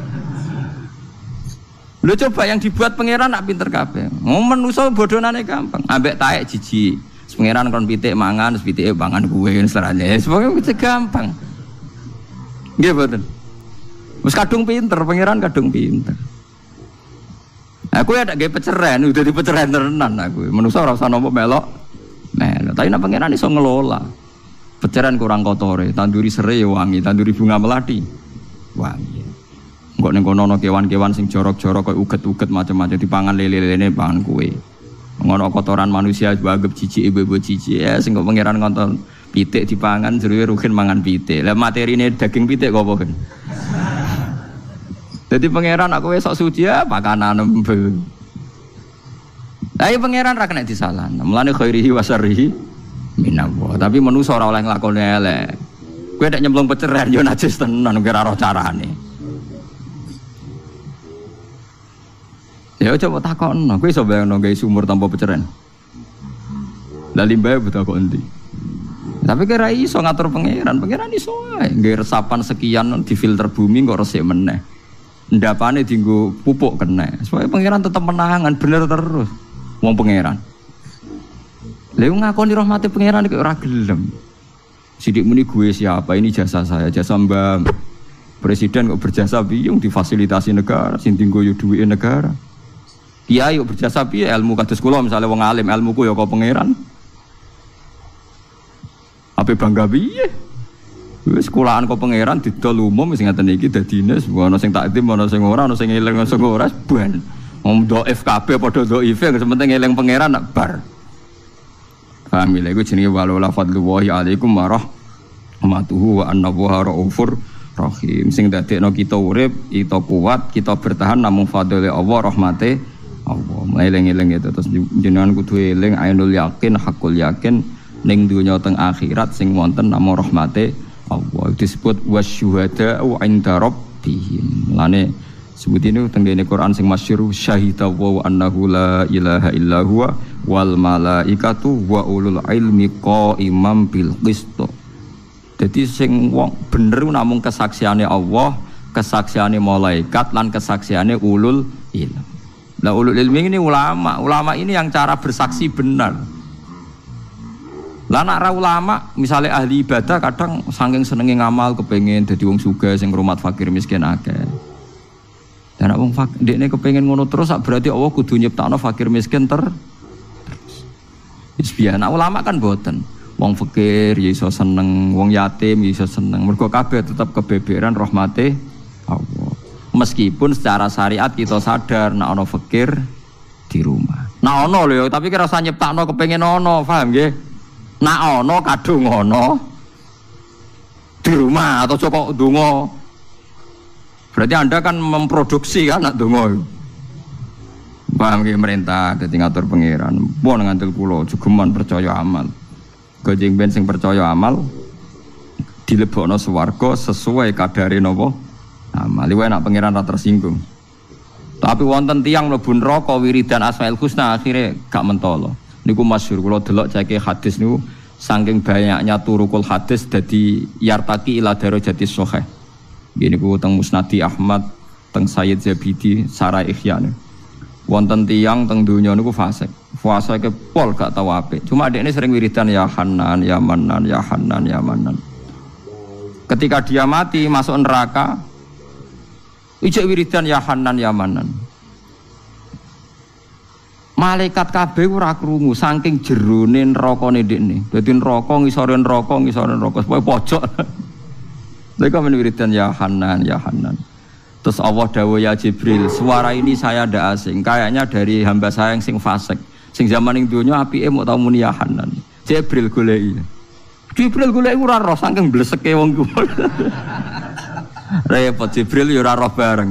Lho coba yang dibuat pangeran nak pinter kabeh. Menungso bodhonane gampang. Ambek taek jiji. Pangeran kon pitik mangan, terus pitike pangan kuwe serane. Pokoke gampang. Nggih mboten. Wis kadung pinter, pangeran kadung pinter. Aku ya tak gawe peceren, udah di peceren tenan aku. Manusa ora usah nopo melok. Tapi nek pangeran iso ngelola. Peceren kurang kotore, tanduri serai wangi, tanduri bunga melati wangi. Engko ning kono ana kewan-kewan sing jorok-jorok koyo uget-uget macam-macam dipangan lele-lelene pangan kuwe. Ngono kotoran manusia dianggap jijik ibu-ibu jijik ya sing kok pangeran ngonton pitik dipangan jeruwe ruhin mangan pitik. Lah materine daging pitik kok apa kan? Jadi pangeran aku esok suci ya pakanan embel. Tapi pangeran ra kena disalahno. Mulane khairihi wa syarrihi minallah. Tapi manusa ora oleh nglakoni elek. Kowe nek nyemplung peceren yo najis tenan kira ora carane. Ya coba takokno, kowe iso bayangno gawe sumur tanpa peceren. Lah limbahe buta kok endi. Tapi kira iso ngatur pangeran iso ae. Nggih resapan sekian difilter bumi kok resik meneh. Ndapane dienggo pupuk kena. Supaya pangeran tetap menangan bener terus. Wong pangeran. Lha ngakoni rahmate pangeran kok ora gelem. Sidik muni gue siapa? Ini jasa saya, jasa Mbak Presiden kok berjasa piye difasilitasi negara, sing dienggo yo duwike negara. Kiai kok berjasa piye ilmu kados kula misale wong alim, ilmuku ya kok pangeran. Ape bangga piye? Wis sekolahan kok pangeran didol umum sing ngaten iki dadine ana sing takdim ana sing ora ana sing eling ana sing ora ban. Wong dhaif kabeh padha dhaif sing penting eling pangeran nak bar. Paham lha iku jenenge wala fadlullahi alaikum warahmatuhu wa annahu raufur rahim. Sing dadekno kita urip, kita kuat, kita bertahan namung fadhole Allah, rahmate Allah. Eling-eling itu terus jenengan kudu eling ainul yakin, hakul yakin ning dunya teng akhirat sing wonten namung rahmate Allah. Disebut wasyuhada'u 'inda rabbihim. Lane sebutine teng dene Quran sing masyhur syahida wa annahu la ilaha illa huwa wal malaikatu wa ulul ilmi qaimam bil qist. Dadi sing wong bener namung kesaksiane Allah, kesaksiane malaikat lan kesaksiane ulul ilmi. Lah ulul ilmi ini ulama ini yang cara bersaksi benar. Lah nek ra ulama, misalnya ahli ibadah kadang saking senenge ngamal kepengin dadi wong sugih sing ngrumat fakir miskin akeh. Dan nek wong ndekne kepengin ngono terus sak berarti Allah kudu nyiptakno fakir miskin terus. Wis biyen ulama kan boten. Wong fakir ya iso seneng, wong yatim ya iso seneng. Mergo kabeh tetep kebeberan rahmate Allah. Meskipun secara syariat kita sadar nek ana fakir di rumah. Nek ana lho tapi kira usah nyiptakno kepengin ana, paham nggih? Nek ana kadung ana di rumah atau kok donga. Berarti Anda kan memproduksi kan nak donga. Paham nggih merintah dadi ngatur pangeran. Pun ngandel kula jugeman percaya amal. Gojeng ben sing percaya amal dilebokno swarga sesuai kadare napa amal. Iku enak pangeran ra tersinggung. Tapi wonten tiyang mlebu neraka wiridan Asmaul Husna akhire gak mentolo. Niku masyhur kula delok ceke hadis niku saking banyaknya turukul hadis dadi yartaki ila darajatis shahih. Gini ku teng Musnadi Ahmad, teng Sayyid Zabidi, Sarai Ihya. Wonten tiyang teng donya niku fasik. Fasike pol gak tau apik. Cuma dekne sering wiridan ya Hanan, ya Manan, ya Hanan, ya Manan. Ketika dia mati masuk neraka, ijek wiridan ya Hanan, ya Manan. Malaikat kabeh ora krungu saking jerone nerakane ndekne. Dadi neraka ngisore neraka supaya pojok. Mereka menwiridan ya Hanan, ya Hanan. Terus Allah dawuh ya Jibril, suara ini saya ndak asing. Kayaknya dari hamba saya yang sing fasik. Sing zaman ning donya apike mok tau muni ya Hanan. Jibril goleki. Jibril goleki ora roh saking bleseke wong kuwi. Repot Jibril ya ora roh bareng.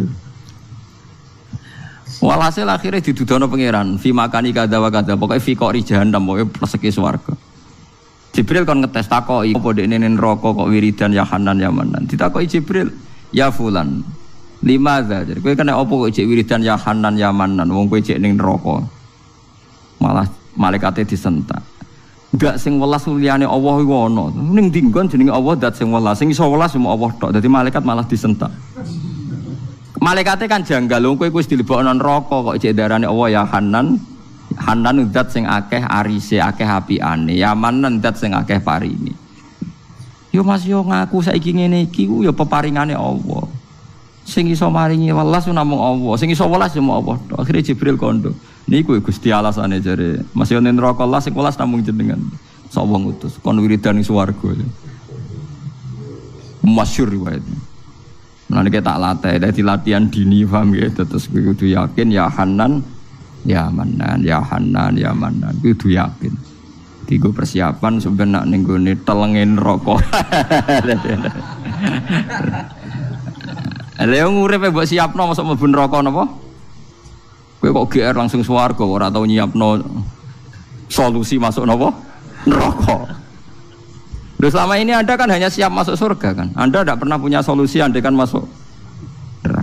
Walhasil akhirnya didudono pangeran fi makani kada wa kada pokoke fi qori jahannam pokoke perseki swarga. Jibril kon ngetes takoki apa dekne neraka kok wiridan ya Hanan ya Manan. Ditakoki Jibril, ya fulan. Limadza? Jadi kowe kena apa kok cek wiridan ya Hanan ya Manan wong kowe cek ning neraka. Malah malaikate disentak. Enggak sing welas liyane Allah iku ana. Ning dinggon jenenge Allah zat sing welas. Sing iso welas cuma Allah tok. Dadi malaikat malah disentak. Malaikate kan janggal lho kowe wis dilebokno neraka kok cek darane Allah ya Hanan. Hanan zat sing akeh arise, akeh apiane. Ya Manan zat sing akeh parini. Yo Mas yo ngaku saiki ngene iki ku yo peparingane Allah. Sing iso maringi welas namung Allah. Sing iso welas yo Allah. Akhire Jibril kondo. Niku Gusti alasane jare. Mas yo ning neraka Allah sing welas namung jenengan. Sapa ngutus kon wiridan ning swarga. Masyhur riwayatnya. Nanti kita latih, dari latihan dini paham ya, terus kudu yakin ya Hanan, ya Manan, ya Hanan, ya Manan, kudu yakin. Tiga persiapan sebenarnya nenggone telengin rokok. Leo ngurip mbok siapno masuk mlebu neraka napa? Kowe kok GR langsung swarga ora tau nyiapno solusi masuk napa? Neraka. Loh selama ini Anda kan hanya siap masuk surga kan? Anda tidak pernah punya solusi Anda kan masuk neraka.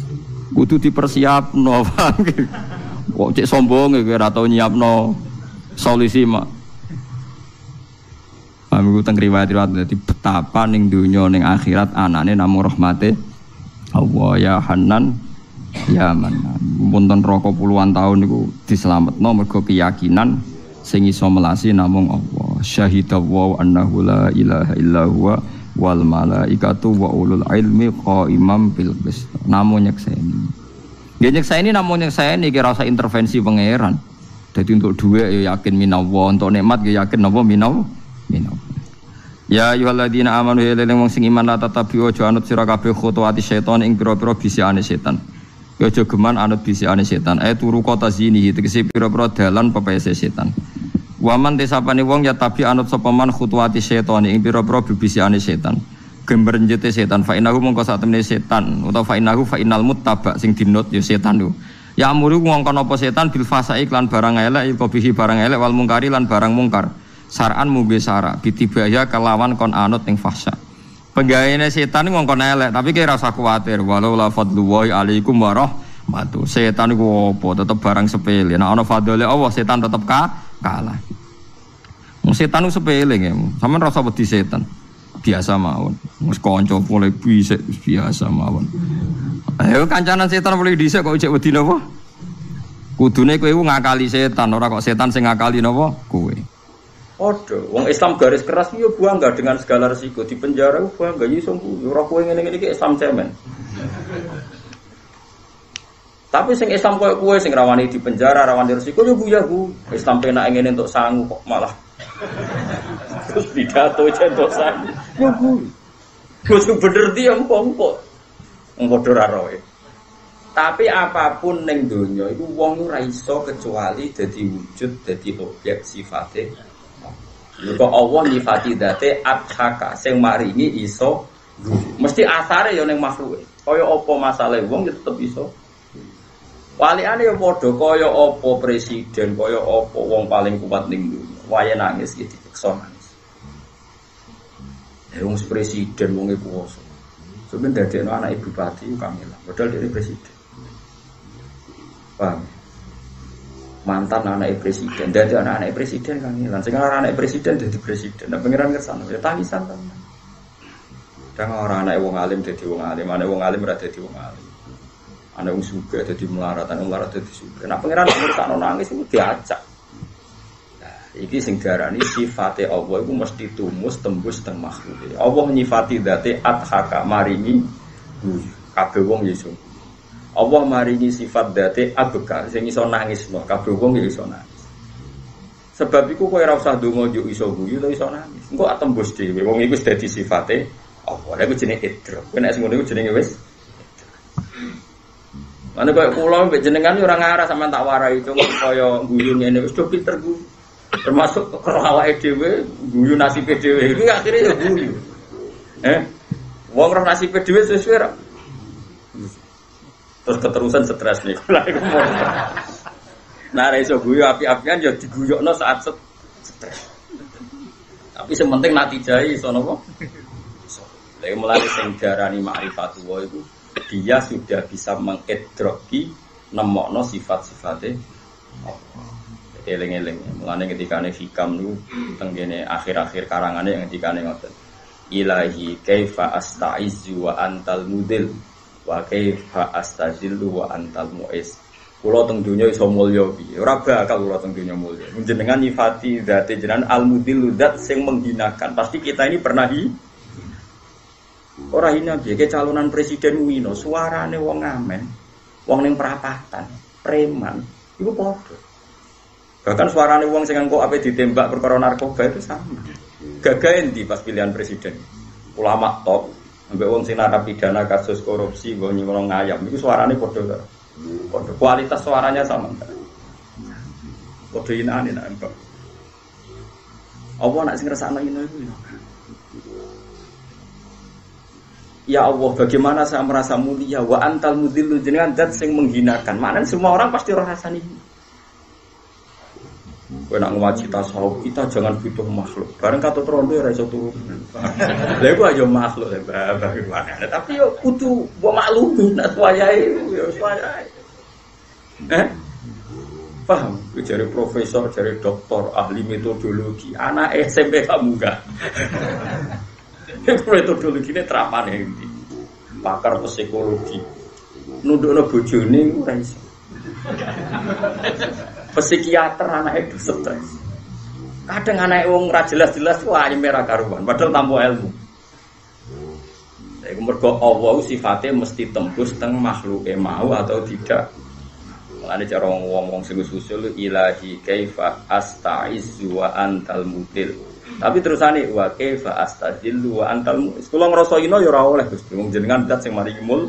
Kudu dipersiapno, kok cek sombong ya ora tau nyiapno Solusi mak. Kami teng riwayat-riwayat dadi betapa ning donya ning akhirat anane namung rahmate Allah ya Hanan ya Manan. Punten neraka puluhan tahun niku dislametno mergo keyakinan sing iso melasi namung Allah. Syahidallahu annahu la ilaha illa huwa wal malaikatu wa ulul ilmi qaimam bil qist. Namung nyekseni. Nggih nyekseni namung nyekseni iki ora usah intervensi pangeran. Dadi untuk dhuwit ya yakin minallah, untuk nikmat ya yakin napa minallah. Ya ayyuhalladzina amanu ya leleng wong sing iman la tatabi'u aja anut sira kabeh khutuwati setan ing pira-pira bisikane setan. Ya aja geman anut bisikane setan. Turu kota zini tegese pira-pira dalan pepese setan. Waman tesapane wong ya tabi anut sapa man khutuwati setan ing pira-pira bisikane setan. Gember njete setan fa inahu mongko sak temene setan utawa fa inahu fa inal muttaba sing dinut ya setan lho. Ya amuru ngongkon apa setan bil fasai lan barang elek bihi barang elek wal mungkari lan barang mungkar. Saran muge sara bitibaya kelawan kon anut ing fahsya. Penggaweane setan ngongkon elek tapi kira rasa kuwatir walau la fadlullahi alaikum warahmatu. Setan iku apa tetep barang sepele. Nek ana fadhole Allah setan tetep kalah. Wong setan ku sepele nggih. Sampeyan rasa wedi setan. Biasa mawon. Wis kanca mulai bisik biasa mawon. Ayo kancanan setan mulai dhisik kok ijek wedi napa? Kudune kowe ngakali setan ora kok setan sing ngakali napa? Kowe. Odo, wong Islam garis keras yo bangga dengan segala resiko di penjara bangga iso ora kowe ngene-ngene iki Islam cemen. Tapi sing Islam koyo kowe sing rawani di penjara, rawani resiko yo ya Bu. Islam penak ngene entuk sangu kok malah. Terus pidato entuk sangu. Yo Bu. Wis bener di empong kok. Wong padha ra roe. Tapi apapun ning donya iku wong ora iso kecuali dadi wujud, dadi objek sifate. Mergo Allah nyifati dzate adhaka sing maringi iso mesti asare ya ning makhluke. Kaya apa masalahe wong ya tetep iso. Walikane ya padha kaya apa presiden, kaya apa wong paling kuat ning dunya. Wae nangis iki dipeksa nangis. Wong presiden wong e kuwasa. Sampe dadekno anak ibu bupati kangelan. Padahal dhewe presiden. Paham? Mantan anak presiden, dari anak presiden kan hilang. Sekarang anak presiden jadi presiden. Nah pengiran kesana, ya tangisan teman. Dan orang anak wong alim jadi wong alim, anak wong alim berada jadi wong alim. Anak wong suka jadi melarat jadi suka. Nah pengiran kesana nangis itu diajak. Nah, ini sing diarani sifate Allah itu mesti tumus tembus teng makhluk. Allah nyifati dzate adhaka maringi kabeh wong Yesus. Allah maringi sifat dzate abka sing iso nangisno kabeh wong ya iso nangis. Sebab iku kowe ora usah ndonga yo iso guyu to iso nangis. Engko atembus dhewe wong iku wis dadi sifate Allah. Lha iku jenenge idrok. Kowe nek sing ngono iku jenenge wis. Mane koyo kula mbek jenengan ora ngarah sampean tak warai cuma kaya guyu ngene wis do pinter guyu. Termasuk karo awake dhewe guyu nasibe dhewe iki akhire yo guyu. Wong roh nasibe dhewe sesuai ra. Terus keterusan stres nih. Nah, iso guyu api-apian ya diguyokno saat stres. Tapi sementing natijai iso napa? Lha mulai sing diarani ma'rifatullah itu dia sudah bisa mengidroki nemokno sifat-sifate Allah. Eling-eling. Mulane ketikane hikam niku tenggene akhir-akhir karangane yang ketikane ngoten. Ilahi kaifa asta'izu wa antal mudil. Wa kaifa astazillu wa antal mu'iz. Kula teng donya iso mulya piye? Ora bakal kula teng donya mulya. Jenengan nyifati dzate jenengan al-mudillu dzat sing menghinakan. Pasti kita ini pernah ora hina piye calonan presiden wino, suarane wong ngamen, wong ning perapatan, preman, iku padha. Bahkan suarane wong sing engko ape ditembak perkara narkoba itu sama. Gagahe endi pas pilihan presiden? Ulama top ambek wong sing narapidana kasus korupsi mbok nyolong ayam iku suarane padha karo. Padha kualitas suaranya sama. Padha inane nek mbok. Apa nek sing ngrasakno ngono iku? Ya Allah, bagaimana saya merasa mulia wa antal mudhillu jenengan zat sing menghinakan. Maknanya semua orang pasti rasani. Kowe nak ngaji tasawuf kita jangan butuh makhluk. Bareng katut rondo ora iso turu. Lha iku aja makhluk bagaimana. Tapi yo kudu mbok maklumi nek wayahe yo wayahe. Paham? Jari profesor, jari doktor, ahli metodologi. Anak SMP kamu enggak. Metodologi ini terapan ya ini. Pakar psikologi. Nundukno bojone ora iso. Psikiater anaknya itu stres. Kadang anaknya wong ra jelas-jelas wah merah karuan padahal tanpa ilmu. Iku mergo Allah sifatnya mesti tembus teng makhluke mau atau tidak. Mulane cara wong-wong sing usul ilahi kaifa astaizu wa antal mutil. Tapi terusane wa kaifa astazillu wa antal mutil. Kula ngrasa ina ya ora oleh Gusti wong jenengan zat sing mari mul.